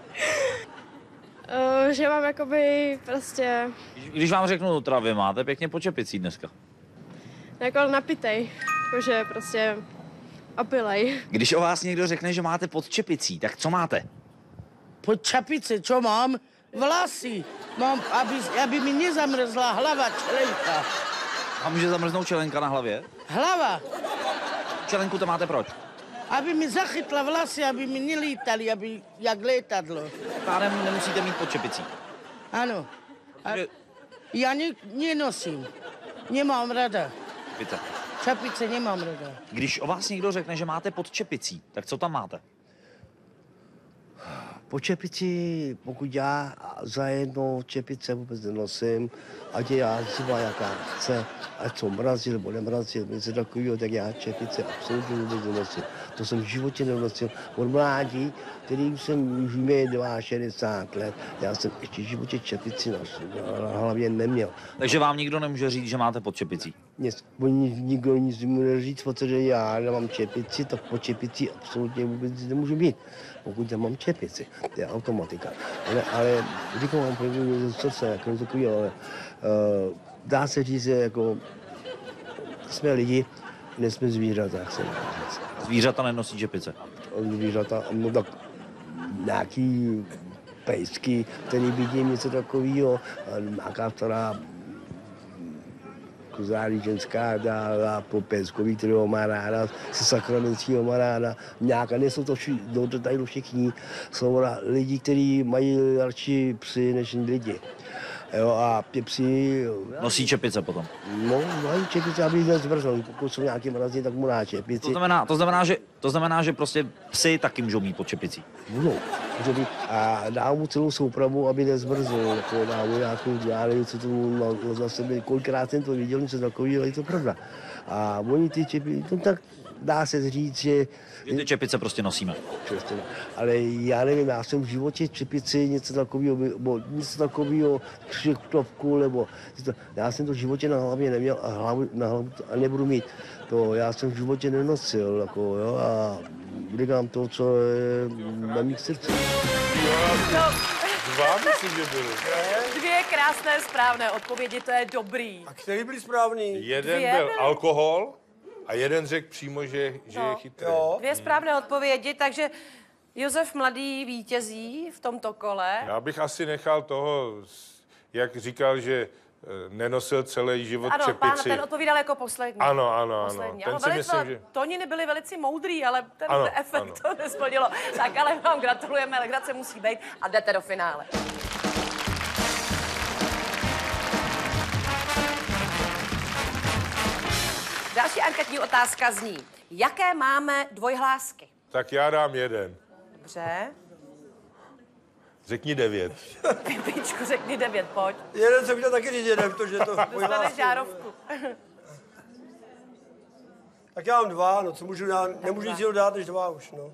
Uh, že mám jakoby prostě... Když vám řeknu travy, máte pěkně pod čepicí dneska. Jako napitej, jakože prostě opilej. Když o vás někdo řekne, že máte pod čepicí, tak co máte? Pod čepici, co mám? Vlasy. Mám, aby, aby mi nezamrzla hlava, čelenka. A může zamrznout čelenka na hlavě? Hlava. Čelenku to máte proč? Aby mi zachytla vlasy, aby mi nelítali, aby jak létadlo. Pádem nemusíte mít pod čepicí. Ano. A já ne, nenosím. Nemám rada. Víte. Čepice nemám rada. Když o vás někdo řekne, že máte pod čepicí, tak co tam máte? Po čepici, pokud já za jednou čepice vůbec nenosím, ať je já třeba jaká chce, ať to mrazí nebo nemrazí, něco takového, tak já čepice absolutně vůbec nenosím. To jsem v životě nenosil. Od mládí, který jsem už mě šedesát dva let, já jsem ještě v životě čepici nosil, ale hlavně neměl. Takže vám nikdo nemůže říct, že máte pod čepicí? Nic, oni nikdo nic nemůže říct, protože já nemám čepici, tak po čepici absolutně vůbec nemůžu být, pokud nemám čepici. To je automatika. Ale, ale říkám vám první srdce, jako takový, ale uh, dá se říct, že jako jsme lidi, nejsme zvířata, jak se dá říct. Zvířata nenosí čepice? Zvířata, no tak nějaký pejsky, který vidím něco takového, nějaká stará kozárí ženská dá po pejskovi, kterého má ráda, se sakramentího má ráda, nějaká, nejsou to vši, do tady všichni, jsou lidi, kteří mají radši psy než lidi. Jo, a ty psy... Nosí čepice potom? No, mají čepice, aby nezmrzl. Pokud jsou nějaký mrazí, tak mu dá čepici. To znamená, to znamená, že, to znamená, že prostě psy taky můžou mít pod čepicí? Budou. Můžou být. A dá mu celou soupravu, aby nezmrzl. Jako dá mu nějakou, já nevím, co to na, za sebe, kolikrát jsem to viděl, něco takového, ale je to pravda. A oni ty čepice, no tak dá se říct, že... Že ty čepice prostě nosíme. Přesně. Ale já nevím, já jsem v životě čepici něco takového, nebo něco takového, křiktovku, nebo... Já jsem to v životě na hlavě neměl a, hlavu, na hlavu to, a nebudu mít. To já jsem v životě nenosil, jako, jo, a říkám to, co je na mých srdcích. Dva myslím, že byly. Dvě krásné správné odpovědi, to je dobrý. A který byli správný? Jeden Dvě byl byly. alkohol a jeden řekl přímo, že, že No. je chytrý. Dvě správné odpovědi, takže Josef Mladý vítězí v tomto kole. Já bych asi nechal toho, jak říkal, že eh, nenosil celý život Ano, pán, čepici. ten odpovídal jako poslední. Ano, ano, ano. Poslední. Ten Ano, si velice, myslím, že... Toniny byly velice moudrý, ale ten Ano, efekt ano. to nesplnilo. Tak ale vám gratulujeme, legrace musí být a jdete do finále. Další anketní otázka zní, jaké máme dvojhlásky? Tak já dám jeden. Dobře. Řekni devět. Pipičku, řekni devět, pojď. Jeden jsem chtěl taky říct jeden, protože to... Dostaneš žárovku. Tak já mám dva, no co můžu, já nemůžu nic jiného dát než dva už, no.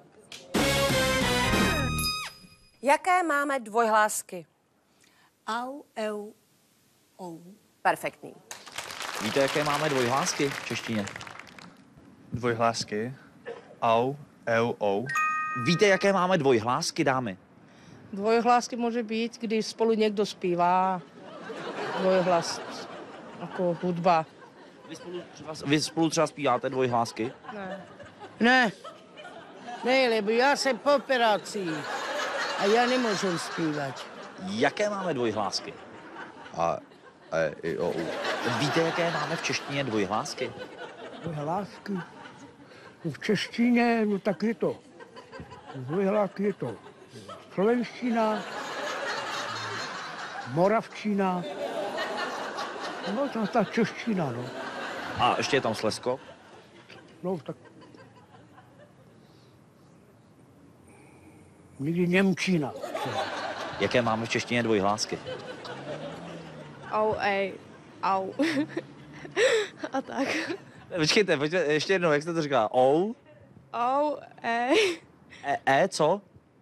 Jaké máme dvojhlásky? Au, eu, ou. Perfektní. Víte, jaké máme dvojhlásky v češtině? Dvojhlásky. Au, eu, ou. Víte, jaké máme dvojhlásky, dámy? Dvojhlásky může být, když spolu někdo zpívá. Dvojhlas, jako hudba. Vy spolu třeba, vy spolu třeba zpíváte dvojhlásky? Ne. Ne. Ne, lebo já jsem po operaci a já nemůžu zpívat. Jaké máme dvojhlásky? A, e, i, o, u. Víte, jaké máme v češtině dvojhlásky? Dvojhlásky. No v češtině, no tak je to. Dvojhlásky je to slovenština, moravčina, no to ta čeština, no. A ještě je tam Slezsko? No tak někdy němčina. Jaké máme v češtině dvojhlásky? Au, ej, au. A tak. Počkejte, pojďte, ještě jednou, jak jste to říkala? Ou? Au, ej, E, e co?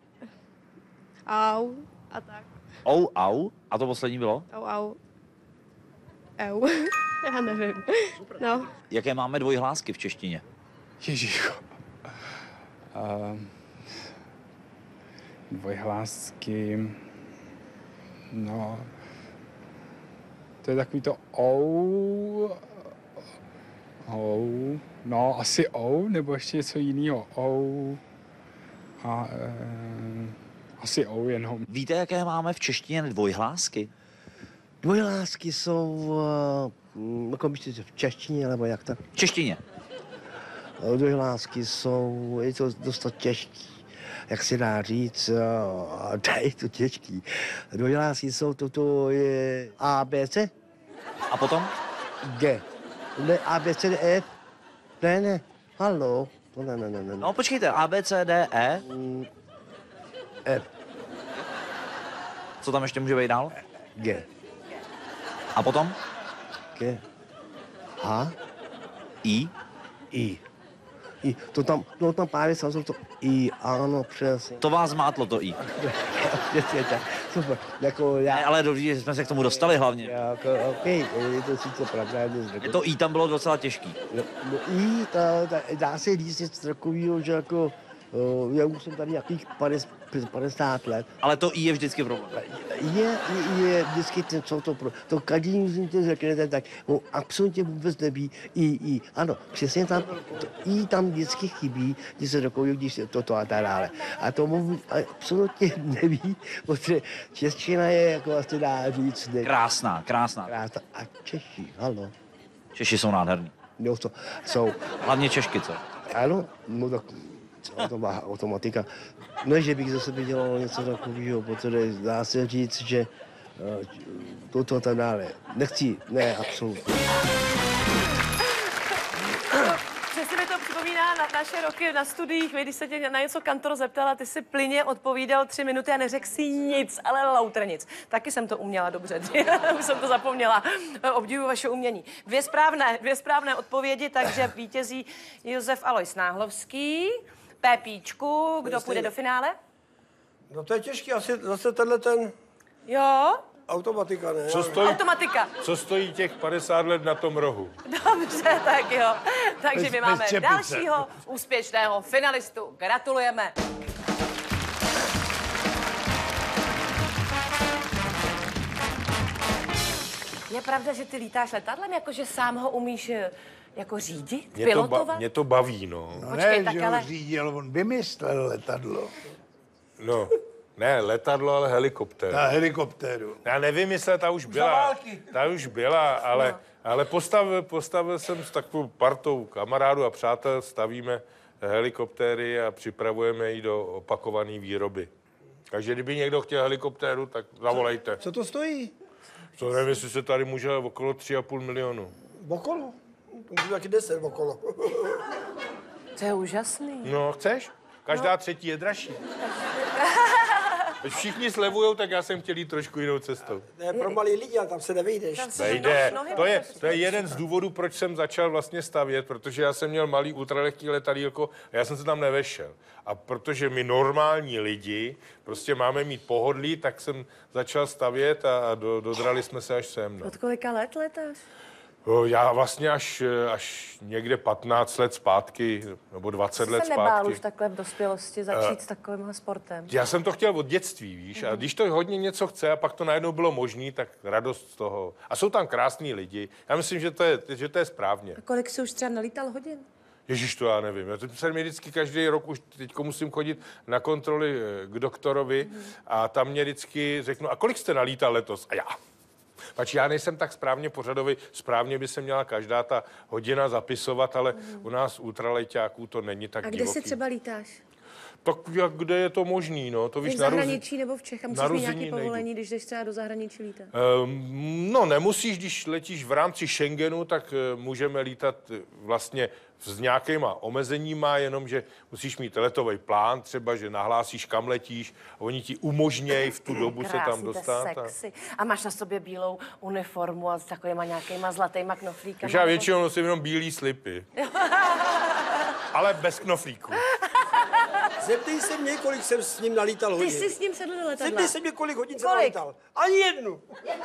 au. A tak. Ou, au? A to poslední bylo? Au, au. Eu. Já nevím. No. Jaké máme dvojhlásky v češtině? Ježíš. Uh, dvojhlásky. No. To je takový to ou. Ou. No, asi ou, nebo ještě něco jiného. Ou. A uh, asi ou jenom. Víte, jaké máme v češtině dvojhlásky? Dvojhlásky jsou, uh, jako byste v češtině, nebo jak tak? V češtině. Dvojhlásky jsou, je to dost těžký, jak se dá říct, a je to těžký. Dvojhlásky jsou, toto je A, B, C. A potom? G. Ne, A, B, C, D, E. Ne, ne, halo. Ne, ne, ne, ne. No, počkejte, A, B, C, D, E. F. Co tam ještě může být dál? G. A potom? G. H. I. I. I, to tam, no tam právě samozřejmě to i, ano, přesně. To vás mátlo, to i. Přesně tak, super. Jako já... Ne, ale dobře, že jsme se k tomu dostali hlavně. Jako, OK, je to sice pravda. Je to i tam bylo docela těžký. No, no i, ta, ta, dá se říct něco takového, že jako, uh, já už jsem tady nějakých padesát let. Ale to i je vždycky problém. Je, je, je vždycky ten, co to pro... To každý musím to řeknete, tak mu absolutně vůbec neví. I, i, ano, přesně tam, to, i tam vždycky chybí, když se takový, když se toto a tak dále. A to mu absolutně neví, protože čeština je, jako vlastně dá říct, neví. Krásná, krásná. Krásná. A Češi, halo. Češi jsou nádherní. No to jsou... Hlavně Češky, co? Ano, no tak to má automatika. No, že bych zase dělal něco takového, protože dá se říct, že uh, toto a tak dále. Nechci, ne, absolutně. Přesně mi to připomíná na naše roky na studiích, když se tě na něco kantor zeptala, ty si plyně odpovídal tři minuty a neřekl si nic, ale lautr nic. Taky jsem to uměla dobře, už jsem to zapomněla. Obdivuji vaše umění. Dvě správné, dvě správné odpovědi, takže vítězí Josef Alois Náhlovský. Pepíčku, kdo půjde do finále? No to je těžký, asi zase tenhle ten... Jo? Automatika, ne? Co stojí, Automatika. Co stojí těch padesát let na tom rohu? Dobře, tak jo. Takže Bez- my bez máme čepice. dalšího úspěšného finalistu. Gratulujeme. Je pravda, že ty lítáš letadlem, jakože sám ho umíš eh, jako řídit, Mě to, pilotovat? ba, mě to baví, no. No Počkej, ne, tak že ale- ho řídil, on vymyslel letadlo. No, ne letadlo, ale helikoptéru. Na helikoptéru. Já nevymyslel, ta už byla. války. Ta už byla, ale, No. ale postavil, postavil jsem s takovou partou kamarádů a přátel, stavíme helikoptéry a připravujeme ji do opakované výroby. Takže kdyby někdo chtěl helikoptéru, tak zavolejte. Co to stojí? To nevím, jestli se tady může okolo tři a půl milionu. Okolo? To může taky deset okolo. To je úžasný. No, chceš? Každá No. třetí je dražší. Když všichni slevujou, tak já jsem chtěl jít trošku jinou cestou. To je pro malý lidi, a tam se nevejdeš. Nejde. To je, to je jeden z důvodů, proč jsem začal vlastně stavět, protože já jsem měl malý ultralehký letadýlko a já jsem se tam nevešel. A protože my normální lidi prostě máme mít pohodlí, tak jsem začal stavět a, a do, dodrali jsme se až sem. No. Od kolika let letáš? O, Já vlastně až, až někde patnáct let zpátky, nebo dvacet let Jsi se nebál zpátky. už takhle v dospělosti začít s takovýmhle sportem? Já jsem to chtěl od dětství, víš, a když to hodně něco chce a pak to najednou bylo možné, tak radost z toho. A jsou tam krásní lidi. Já myslím, že to je, že to je správně. A kolik jsi už třeba nalítal hodin? Ježíš, to já nevím. Já jsem mi vždycky každý rok už teď musím chodit na kontroly eh, k doktorovi a tam mě vždycky řeknu, a kolik jste nalítal letos? A já. Pač já nejsem tak správně pořadový, správně by se měla každá ta hodina zapisovat, ale u nás ultralejťáků to není tak A kde divoký. si třeba lítáš? Tak jak, kde je to možný, no? To víš, v na Ruzi- zahraničí nebo v Čechách? Musíš na mít Ruzini nějaké nejdu. povolení, když jdeš třeba do zahraničí lítat? Um, no, nemusíš, když letíš v rámci Schengenu, tak uh, můžeme lítat uh, vlastně s nějakýma omezeníma, jenomže musíš mít letový plán, třeba, že nahlásíš, kam letíš, a oni ti umožnějí v tu dobu se tam Krásný, to je dostat. A... sexy. A máš na sobě bílou uniformu a s takovýma nějakýma zlatýma knoflíkama. Takže já většinou nosím jenom bílý slipy. Ale bez knoflíků. Zeptej se mě, kolik jsem s ním nalítal hodin. Ty jsi s ním sedl do letadla. Zeptej se mě, kolik hodin jsem Kolik? nalítal. Ani jednu.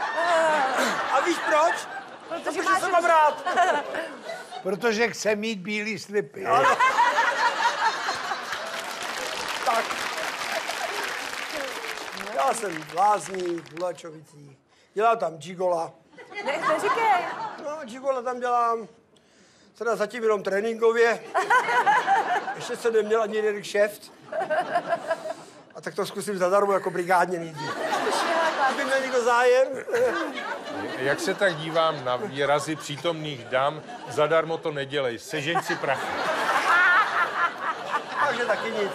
A víš proč? Protože, Protože máš jsem mám rád. Protože chce mít bílý slipy. Tak. Já jsem v Lázních, v Vlačovicích. Dělám tam gigola. Ne, neříkej. No, gigola tam dělám. Teda zatím jenom tréninkově. Ještě jsem neměl ani jeden kšeft. A tak to zkusím zadarmo jako brigádně nejdřív. Kdyby měl někdo zájem. Jak se tak dívám na výrazy přítomných dam, zadarmo to nedělej, sežeň si prachy. Takže taky nic.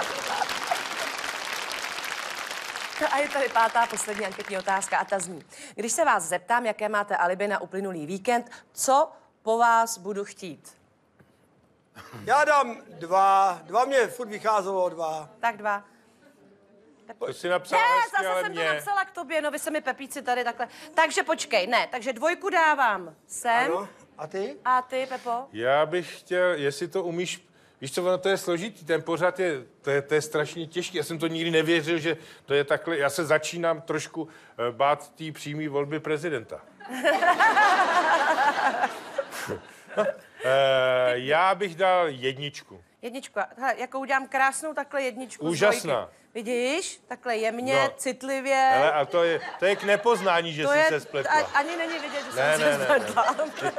A je tady pátá poslední anketní otázka a ta zní. Když se vás zeptám, jaké máte alibi na uplynulý víkend, co po vás budu chtít? Já dám dva. Dva mě furt vycházelo dva. Tak dva. To si napsala Ne, hezky, zase ale jsem to mě. napsala k tobě, no vy se mi Pepíci tady takhle. Takže počkej, ne, takže dvojku dávám sem. Ano. A ty? A ty, Pepo? Já bych chtěl, jestli to umíš víš co, ono to je složitý, ten pořad je, to je, to je strašně těžký. Já jsem to nikdy nevěřil, že to je takhle. Já se začínám trošku uh, bát té přímé volby prezidenta. no, uh, já bych dal jedničku. Jedničku. Hele, jako udělám krásnou takhle jedničku. Úžasná. Vidíš? Takhle jemně, no. citlivě. Hele, a to je, to je k nepoznání, že to jsi je, se spletla. A, ani není vidět, že ne, jsem ne, se ne, spletla. Ne.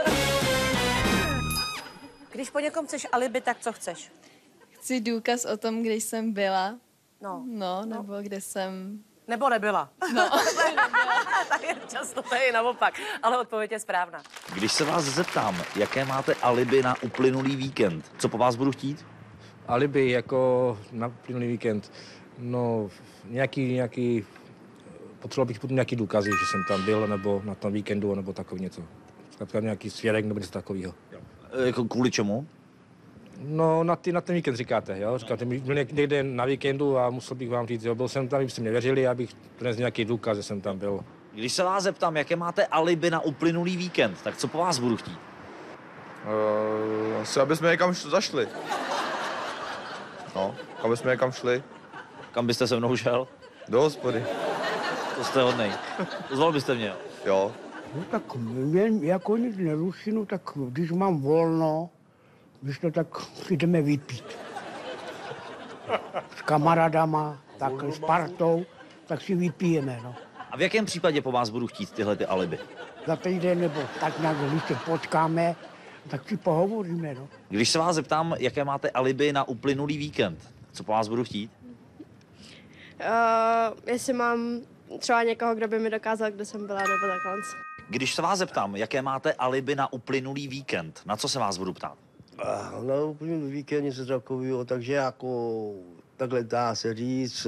Když po někom chceš alibi, tak co chceš? Chci důkaz o tom, kde jsem byla. No. No, nebo kde jsem... Nebo nebyla. No. Tak je často to je naopak, ale odpověď je správná. Když se vás zeptám, jaké máte alibi na uplynulý víkend, co po vás budu chtít? Alibi jako na uplynulý víkend, no nějaký, nějaký, potřeboval bych potom nějaký důkazy, že jsem tam byl, nebo na tom víkendu, nebo takový něco. Zkrátka nějaký svědek, nebo něco takového. Jako kvůli čemu? No, na, ty, na ten víkend říkáte, jo? Říkáte, byl někde na víkendu a musel bych vám říct, jo, byl jsem tam, kdybyste mě věřili, abych přinesl nějaký důkaz, že jsem tam byl. Když se vás zeptám, jaké máte alibi na uplynulý víkend, tak co po vás budu chtít? Uh, asi, aby jsme někam zašli. No, aby jsme někam šli. Kam byste se mnou šel? Do hospody. To jste hodnej. Pozval byste mě, jo? Jo. No tak jen jako nic nerušinu, tak když mám volno, když to tak si jdeme vypít. S kamarádama, tak s partou, tak si vypijeme, no. A v jakém případě po vás budu chtít tyhle ty alibi? Za týden nebo tak nějak, když se potkáme, tak si pohovoříme, no. Když se vás zeptám, jaké máte alibi na uplynulý víkend, co po vás budu chtít? Uh, jestli mám třeba někoho, kdo by mi dokázal, kde jsem byla, nebo takhle. Když se vás zeptám, jaké máte alibi na uplynulý víkend, na co se vás budu ptát? Na uplynulý víkend něco takového, takže jako takhle dá se říct,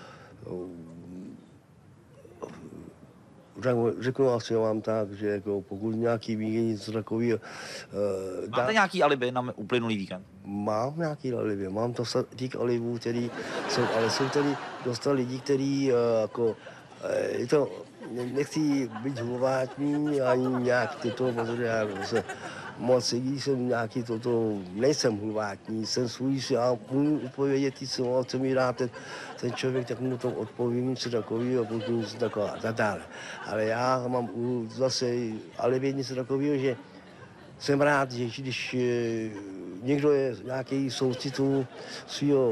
řeknu asi vám tak, že jako pokud nějaký víkend něco takového... Máte dá... nějaký alibi na uplynulý víkend? Mám nějaký alibi, mám to těch alibů, který jsou, ale jsou tady dosta lidí, kteří jako, je to, nechci být hulvátní ani nějak tyto, protože já se moc, když jsem nějaký toto, nejsem hulvátní, jsem svůj si a můžu odpovědět, co, co mi dá ten, ten člověk, tak mu to odpovím, co takového, pokud něco taková, tak dále. Ale já mám zase alibi něco takového, že jsem rád, že když někdo je nějaký soucitu svého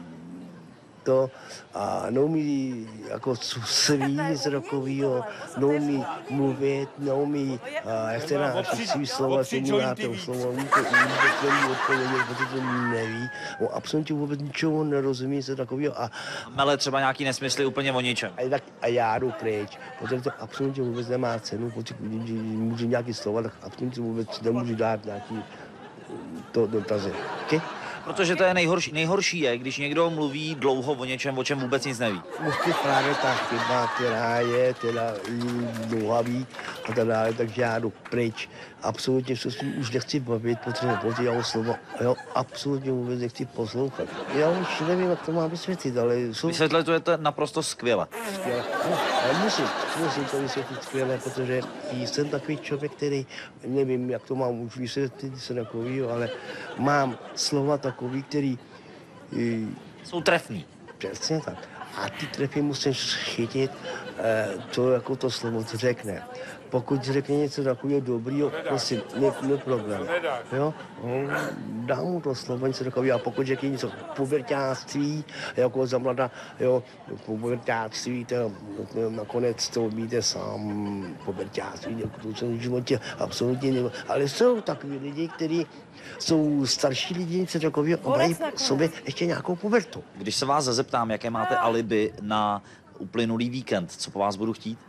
to a neumí jako svý něco takového, neumí mluvit, neumí, a jak se dá svý slova, tomu dá to slovo, umí to umí odpovědět, protože to neví, on absolutně vůbec ničeho nerozumí, něco takového. A mele třeba nějaký nesmysly úplně o ničem. A, tak, a já jdu pryč, protože to absolutně vůbec nemá cenu, protože když může nějaký slova, tak absolutně vůbec nemůžu dát nějaký to dotazy. Okay? Protože to je nejhorší, nejhorší je, když někdo mluví dlouho o něčem, o čem vůbec nic neví. Prostě právě ta chyba, která je teda dlouhavý a tak dále, takže já jdu pryč. Absolutně se s tím už nechci bavit, protože protože slovo, jo, absolutně vůbec nechci poslouchat. Já už nevím, jak to mám vysvětlit, ale jsou... Vysvětlujete naprosto skvěle. Skvěle, no, ale musím, musím to vysvětlit skvěle, protože jsem takový člověk, který, nevím, jak to mám už vysvětlit, se takovýho, ale mám slova takový, který... Jsou trefný. Přesně tak. A ty trefy musíš chytit, eh, to jako to slovo to řekne. Pokud řekne něco takového dobrýho, prosím, ne, ne problém. Jo? Dám mu to slovo něco takového. A pokud řekne něco puberťáctví, jako za mladá, jo, puberťáctví, to nakonec to víte sám, puberťáctví, to jsem v životě absolutně nevím. Ale jsou takový lidi, kteří jsou starší lidi, něco takového, a mají v sobě ještě nějakou pubertu. Když se vás zeptám, jaké máte alibi na uplynulý víkend, co po vás budu chtít?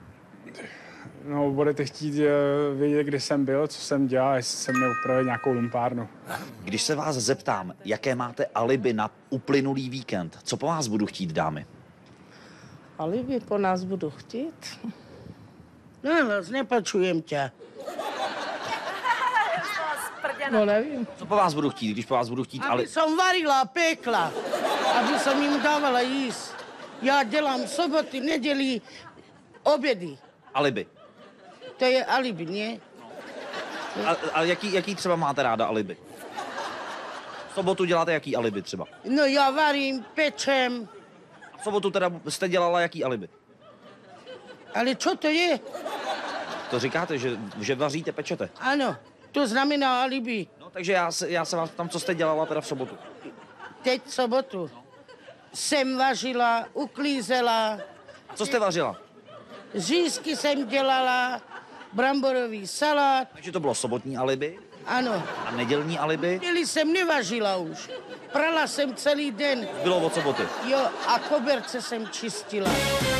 No, budete chtít uh, vědět, kde jsem byl, co jsem dělal, jestli jsem měl upravit nějakou lumpárnu. Když se vás zeptám, jaké máte alibi na uplynulý víkend, co po vás budu chtít, dámy? Alibi po nás budu chtít? No, no, nepačujem tě. No, nevím. Co po vás budu chtít, když po vás budu chtít Aby ali... som varila, pekla, aby som jim dávala jíst. Já dělám soboty, nedělí, obědy. Alibi. To je alibi, ne? A, a jaký, jaký třeba máte ráda alibi? V sobotu děláte jaký alibi třeba? No já varím, pečem. V sobotu teda jste dělala jaký alibi? Ale co to je? To říkáte, že, že vaříte, pečete. Ano, to znamená alibi. No, takže já se, já se vás tam, co jste dělala teda v sobotu? Teď v sobotu. Jsem vařila, uklízela. A co jste vařila? Řízky jsem dělala, bramborový salát. Takže to bylo sobotní alibi? Ano. A nedělní alibi? Neděli jsem nevařila už. Prala jsem celý den. Bylo od soboty. Jo, a koberce jsem čistila.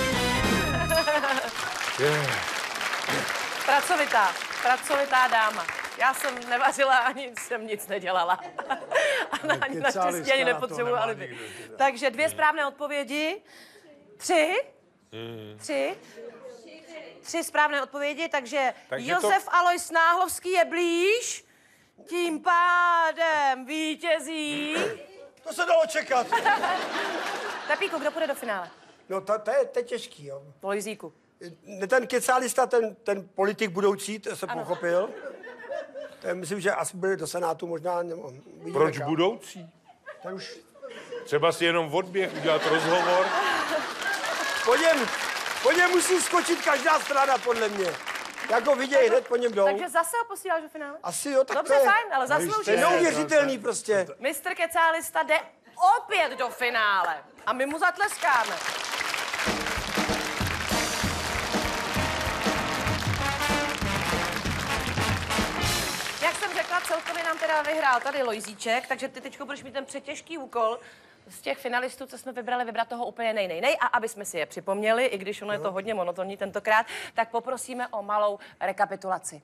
Yeah. Pracovitá, pracovitá dáma. Já jsem nevařila, ani jsem nic nedělala. A ani naštěstí ani nepotřebuji alibi. Takže dvě správné odpovědi. Tři. Tři. Tři správné odpovědi, takže, takže Josef to... Alois Náhlovský je blíž. Tím pádem vítězí. To se dalo čekat. Pepíku, kdo půjde do finále? No to, to, je, to je těžký, jo. Lojzíku. Ten kecálista, ten, ten politik budoucí, to jsem ano. pochopil. To je, myslím, že asi bude do Senátu možná. Nebo, Proč jaká. budoucí? To už... Třeba si jenom odběh, udělat rozhovor. Po něm, po něm musí skočit každá strana, podle mě. Jako viděj, hned po něm jdou. Takže zase ho posíláš do finále? Asi jo, tak dobře, to je... fajn, ale zaslouží. To je neuvěřitelný prostě. mistr Kecálista jde opět do finále. A my mu zatleskáme. Jak jsem řekla, celkově nám teda vyhrál tady Lojzíček, takže ty teďko budeš mít ten přetěžký úkol z těch finalistů, co jsme vybrali, vybrat toho úplně nej, nej, nej. A aby jsme si je připomněli, i když ono je to hodně monotonní tentokrát, tak poprosíme o malou rekapitulaci.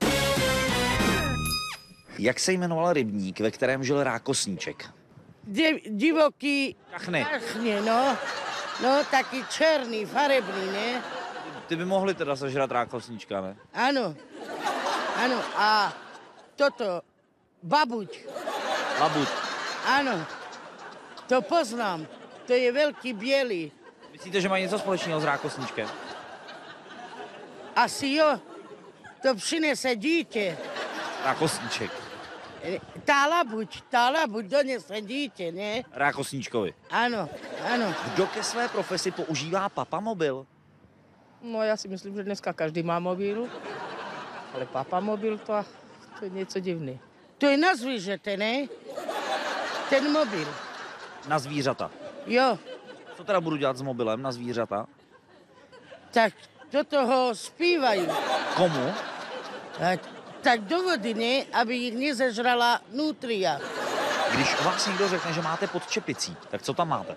Jak se jmenoval rybník, ve kterém žil rákosníček? Div, divoký... Kachny. Kachny, no. No, taky černý, farebný, ne? Ty by mohli teda sežrat rákosníčka, ne? Ano. Ano, a toto, babuť. Babuť. Ano, to poznám. To je velký bělý. Myslíte, že mají něco společného s rákosníčkem? Asi jo. To přinese dítě. Rákosníček. Ta labuť, ta labuť donese dítě, ne? Rákosníčkovi. Ano, ano. Kdo ke své profesi používá papamobil? No já si myslím, že dneska každý má mobil, ale papamobil to, to je něco divný. To je na zvířete, ne? Ten mobil. Na zvířata. Jo. Co teda budu dělat s mobilem na zvířata? Tak do toho zpívají. Komu? A, tak do vody, ne? Aby jich nezežrala nutria. Když o vás někdo řekne, že máte pod čepicí, tak co tam máte?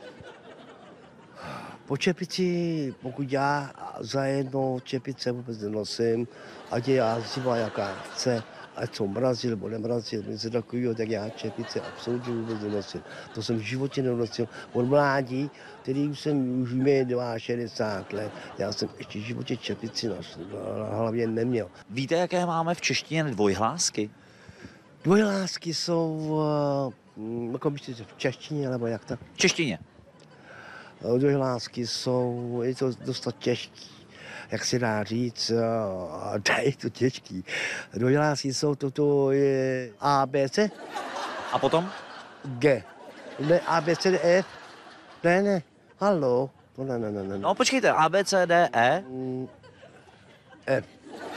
Po čepici, pokud já za jednou čepice vůbec nenosím, ať je jázivá jaká chce, ať jsou mrazí nebo nemrazí, něco takového, tak já čepice absolutně vůbec nenosím. To jsem v životě nenosil. Od mládí, který už jsem už mě šedesát dva let, já jsem ještě v životě čepici na, na hlavě neměl. Víte, jaké máme v češtině dvojhlásky? Dvojhlásky jsou, uh, jako byste v češtině, nebo jak tak? V češtině. Dvojhlásky jsou, je to dost těžký, jak se dá říct, a je to těžký. Dvojhlásky jsou, toto je A, B, C. A potom? G. Ne, A, B, C, D, E. Ne, ne, halo. No, ne, ne, ne, ne. No, počkejte, A, B, C, D, E. F.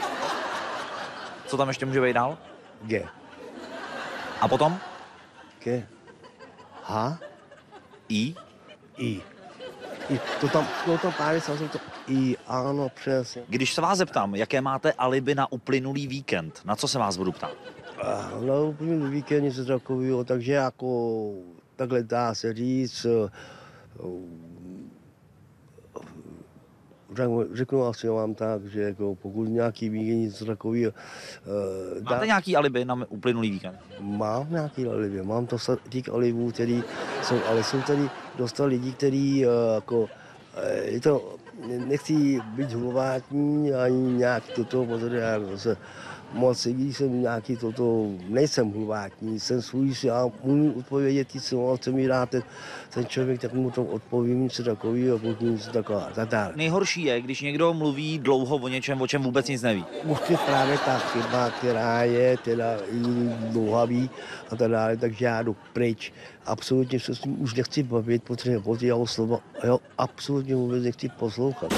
Co tam ještě může být dál? G. A potom? G. H. I. I. I. To tam, to tam pár jsou to I, ano, přesně. Když se vás zeptám, jaké máte alibi na uplynulý víkend, na co se vás budu ptát? Na uplynulý víkend něco takového, takže jako takhle dá se říct, řeknu asi vám tak, že jako pokud nějaký víkend něco takového... Máte dá... nějaký alibi na uplynulý víkend? Mám nějaký alibi, mám to těch alibů, který jsou, ale jsou tady dost lidí, kteří jako, je to, nechci být hulvátní, ani nějak toto pozor, já zase moc, i když jsem nějaký toto, nejsem hulvátní, jsem svůj si a umím odpovědět, co, co mi dá ten, ten člověk, tak mu to odpovím něco takového, a potom něco takového a tak dále. Nejhorší je, když někdo mluví dlouho o něčem, o čem vůbec nic neví. Už je právě ta chyba, která je teda i dlouhavý a tak dále, takže já jdu pryč. Absolutně se s tím už nechci bavit, protože po jeho slova, jo, absolutně vůbec nechci poslouchat.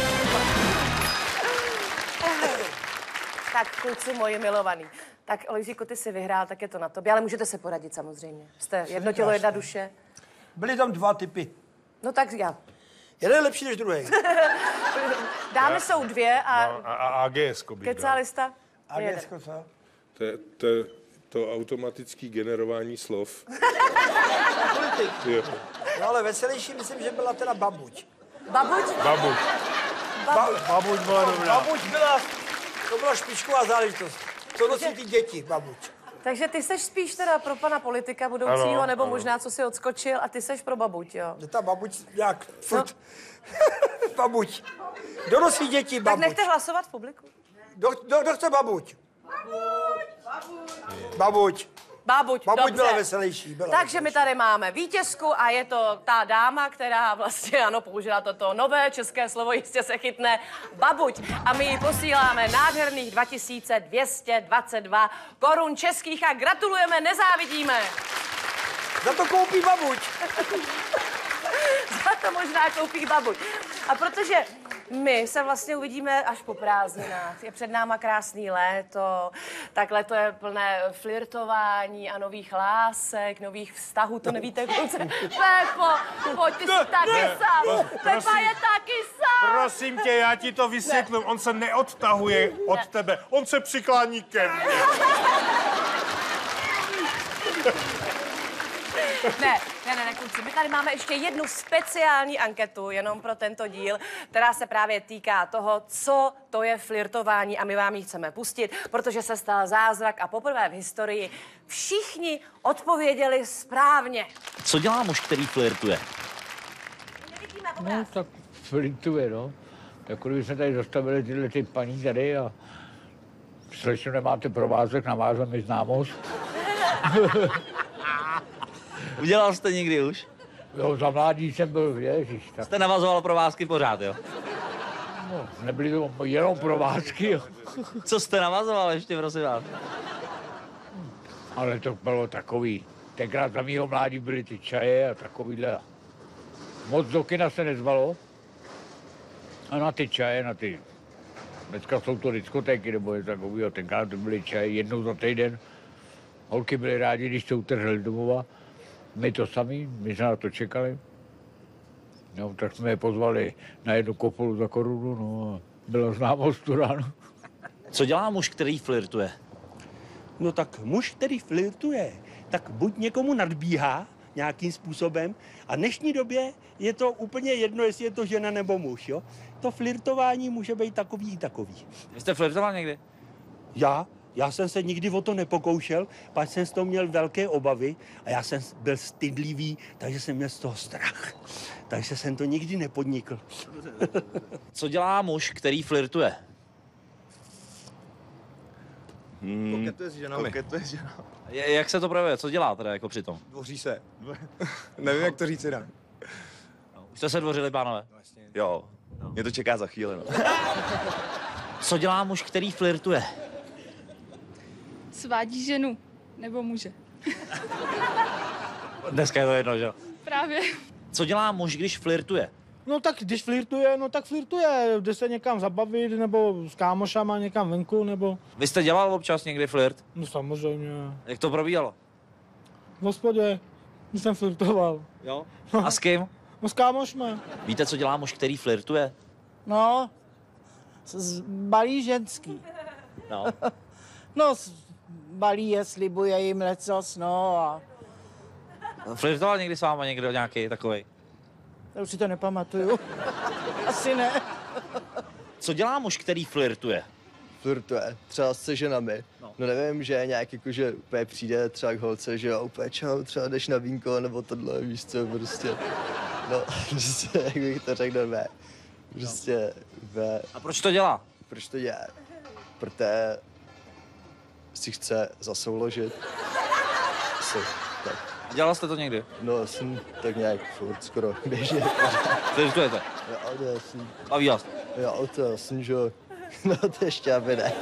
Tak kluci moji milovaný. Tak Lojzíku, ty si vyhrál, tak je to na tobě, ale můžete se poradit samozřejmě. Jste jedno tělo, jedna duše. Byly tam dva typy. No tak já. Jeden je lepší než druhý. Dámy já. Jsou dvě a... No, a, a A G S ko bych dal. Kecálista? A G S ko co? To, to, to automatické generování slov. Politik. Jo. No ale veselější myslím, že byla teda babuť. Babuť? Babuť. Ba, babuť byla dobrá. Babuť byla, to byla špičková záležitost. To nosí ty děti, babuť. Takže ty seš spíš teda pro pana politika budoucího, ano, nebo ano. možná, co si odskočil, a ty seš pro babuť, jo? Ta babuť jak furt. No. Babuť. Kdo nosí děti, babuť? Tak nechte hlasovat v publiku. Kdo, kdo, kdo chce babuť? Babuť. Babuť. Babuť, Babuť dobře. byla veselější. Byla Takže veselější. my tady máme vítězku a je to ta dáma, která vlastně, ano, použila toto nové české slovo, jistě se chytne, babuť. A my jí posíláme nádherných dva tisíce dvě stě dvacet dva korun českých a gratulujeme, nezávidíme. Za to koupí babuť. Za to možná koupí babuť. A protože my se vlastně uvidíme až po prázdninách. Je před náma krásný léto, tak léto je plné flirtování a nových lásek, nových vztahů, to nevíte, kluci. Pepo, pojď, ty jsi taky sám. Pepa je taky sám. Prosím tě, já ti to vysvětlím. On se neodtahuje od Ne. tebe, on se přiklání ke mně. Ne, ne, ne, ne, kluci, my tady máme ještě jednu speciální anketu, jenom pro tento díl, která se právě týká toho, co to je flirtování a my vám ji chceme pustit, protože se stal zázrak a poprvé v historii všichni odpověděli správně. Co dělá muž, který flirtuje? No, tak flirtuje, no. Tak když jsme tady dostavili tyhle ty paní tady a slečno nemáte provázek, navázal mi známost. Udělal jste někdy už? Jo, za mládí jsem byl, ježiš. Tak... Jste navazoval provázky pořád, jo? No, nebyly to jenom provázky, jo. Co jste navazoval ještě, prosím vás? Ale to bylo takový, tenkrát za mýho mládí byly ty čaje a takovýhle. Moc do kina se nezvalo. A na ty čaje, na ty, dneska jsou to diskotéky, nebo je takovýho, tenkrát to byly čaje jednou za týden. Holky byly rádi, když se utrhli domova. My to sami, my jsme na to čekali. No, tak jsme je pozvali na jednu kopolu za korunu, no a byla známost tu ráno. Co dělá muž, který flirtuje? No tak muž, který flirtuje, tak buď někomu nadbíhá nějakým způsobem a v dnešní době je to úplně jedno, jestli je to žena nebo muž, jo. To flirtování může být takový i takový. Vy jste flirtoval někdy? Já? Já jsem se nikdy o to nepokoušel, pak jsem z toho měl velké obavy a já jsem byl stydlivý, takže jsem měl z toho strach. Takže jsem to nikdy nepodnikl. Co dělá muž, který flirtuje? Hmm. Koketuje s ženami. Koketuje s ženami. Je, jak se to projevuje? Co dělá teda jako přitom? Dvoří se. Nevím, jak to říct jinak. Už jste se dvořili, pánové? Jo, mě to čeká za chvíli, no. Co dělá muž, který flirtuje? Svádí ženu nebo muže. Dneska je to jedno, že jo? Právě. Co dělá muž, když flirtuje? No tak když flirtuje, no tak flirtuje. Jde se někam zabavit, nebo s kámošama někam venku, nebo... Vy jste dělal občas někdy flirt? No samozřejmě. Jak to probíhalo? V hospodě jsem flirtoval. Jo? A s kým? No s kámošma. Víte, co dělá muž, který flirtuje? No, z- balí ženský. No. No, s- balí je, slibuje jim lecos, no a Flirtoval někdy s váma někdo nějaký takovej? já už si to nepamatuju. Asi ne. Co dělá muž, který flirtuje? Flirtuje, třeba se ženami. No. no nevím, že nějak jako, že úplně přijde třeba k holce, že jo, úplně čau, třeba jdeš na vínko, nebo tohle, víš co, prostě. No, prostě, jak bych to řekl, ne. Prostě, ve... A proč to dělá? Proč to dělá? Protože si chce zasouložit. Asi, tak. Dělal jste to někdy? No, jsem tak nějak furt skoro běžně. Zjišťujete? Jo, ale já jsem... A ví jasný. Jo, to já jsem, že... No, to ještě aby ne.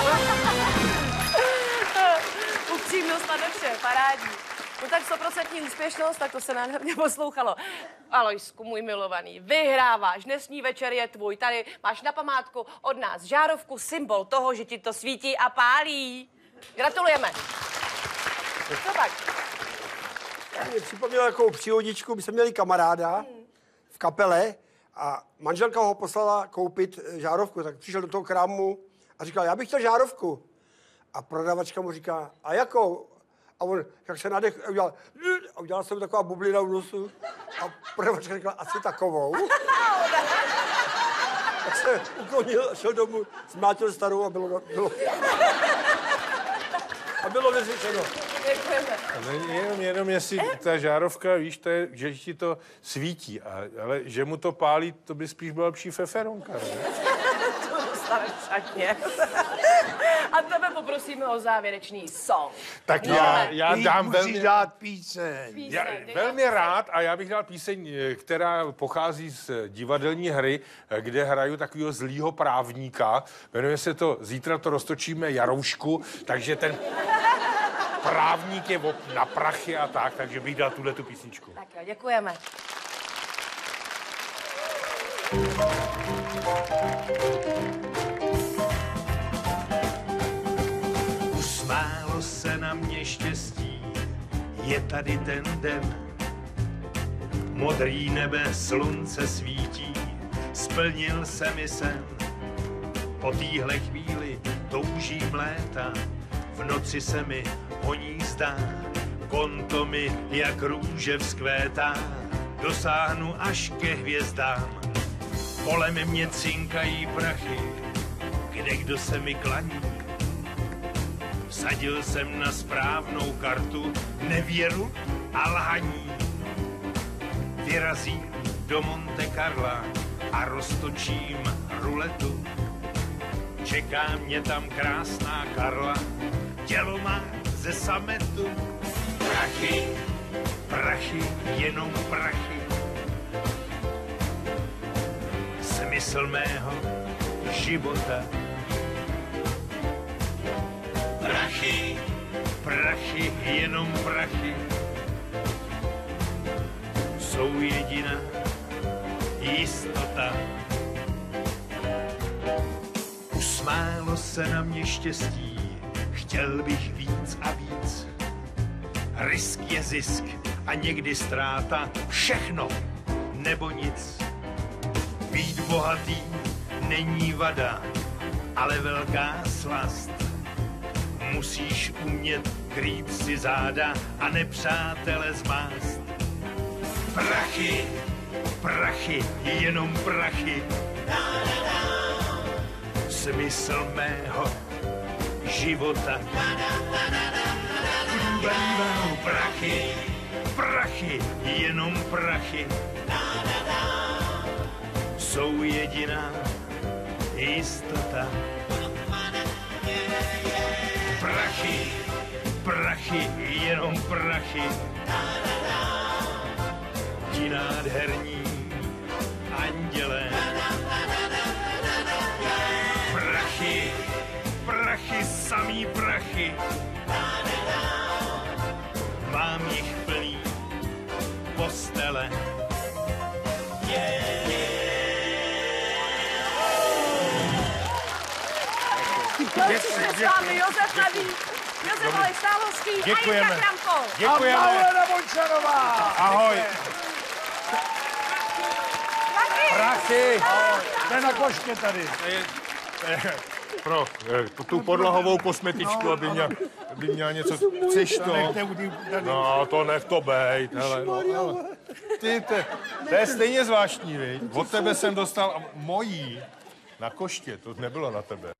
Upřímnost nade vše, parádní. No tak stoprocentní úspěšnost, tak to se nádherně poslouchalo. Alojsku, můj milovaný, vyhráváš, dnesní večer je tvůj. Tady máš na památku od nás žárovku, symbol toho, že ti to svítí a pálí. Gratulujeme. Co pak? Mě připomněl jako příhodičku, my jsme měli kamaráda v kapele a manželka ho poslala koupit žárovku, tak přišel do toho krámu a říkal, já bych chtěl žárovku. A prodavačka mu říká, a jakou? A on, jak se nadech, a udělal, a udělal jsem taková bublina v nosu. A prodavačka řekla, asi takovou. Tak se uklonil, šel domů, zmátil starou a bylo, bylo, a bylo vyřešeno. Jenom, jenom jestli ta žárovka, víš, to je, že ti to svítí, a, ale že mu to pálí, to by spíš byla lepší feferonka, ne? To dostaneš šatně. A tebe poprosíme o závěrečný song. Tak já, já dám velmi... dát píseň. Já, velmi rád a já bych dal píseň, která pochází z divadelní hry, kde hraju takového zlýho právníka. Jmenuje se to Zítra to roztočíme Jaroušku, takže ten právník je na prachy a tak, takže bych dal tuhle tu písničku. Tak jo, děkujeme. Usmálo se na mě štěstí, je tady ten den. Modrý nebe, slunce svítí, splnil se mi sen. Po téhle chvíli toužím léta, v noci se mi honí zdá. Konto mi jak růže vzkvétá, dosáhnu až ke hvězdám. Kolem mě cinkají prachy, kde kdo se mi klaní. Vsadil jsem na správnou kartu, nevěru a lhaní. Vyrazím do Monte Carla a roztočím ruletu. Čeká mě tam krásná Karla, tělo má ze sametu. Prachy, prachy, jenom prachy. Smysl mého života. Prachy, prachy, jenom prachy. Jsou jediná jistota. Usmálo se na mě štěstí, chtěl bych víc a víc. Risk je zisk a někdy ztráta, všechno nebo nic. Být bohatý není vada, ale velká slast. Musíš umět krýt si záda a nepřátele zmást. Prachy, prachy, jenom prachy. Smysl mého života. Prachy, prachy, jenom prachy. Jsou jediná jistota. Prachy, prachy, jenom prachy. Ti nádherní andělé. Prachy, prachy, samý prachy. Mám jich plný postele. Yeah, yeah. Končíme s vámi Josef Nadý, Josef Aleš Stáhovský a Děkujeme. Jirka Kramko. Děkujeme. A Paulena Bončanová. Ahoj. Prachy. To je na koště tady. Pro eh, tu podlahovou kosmetičku, aby měl, aby měl něco. Chceš to? No, to nech to bejt. Hele, no, hele. Ty, te, to je stejně zvláštní, viď? Od tebe jsem dostal mojí na koště, to nebylo na tebe.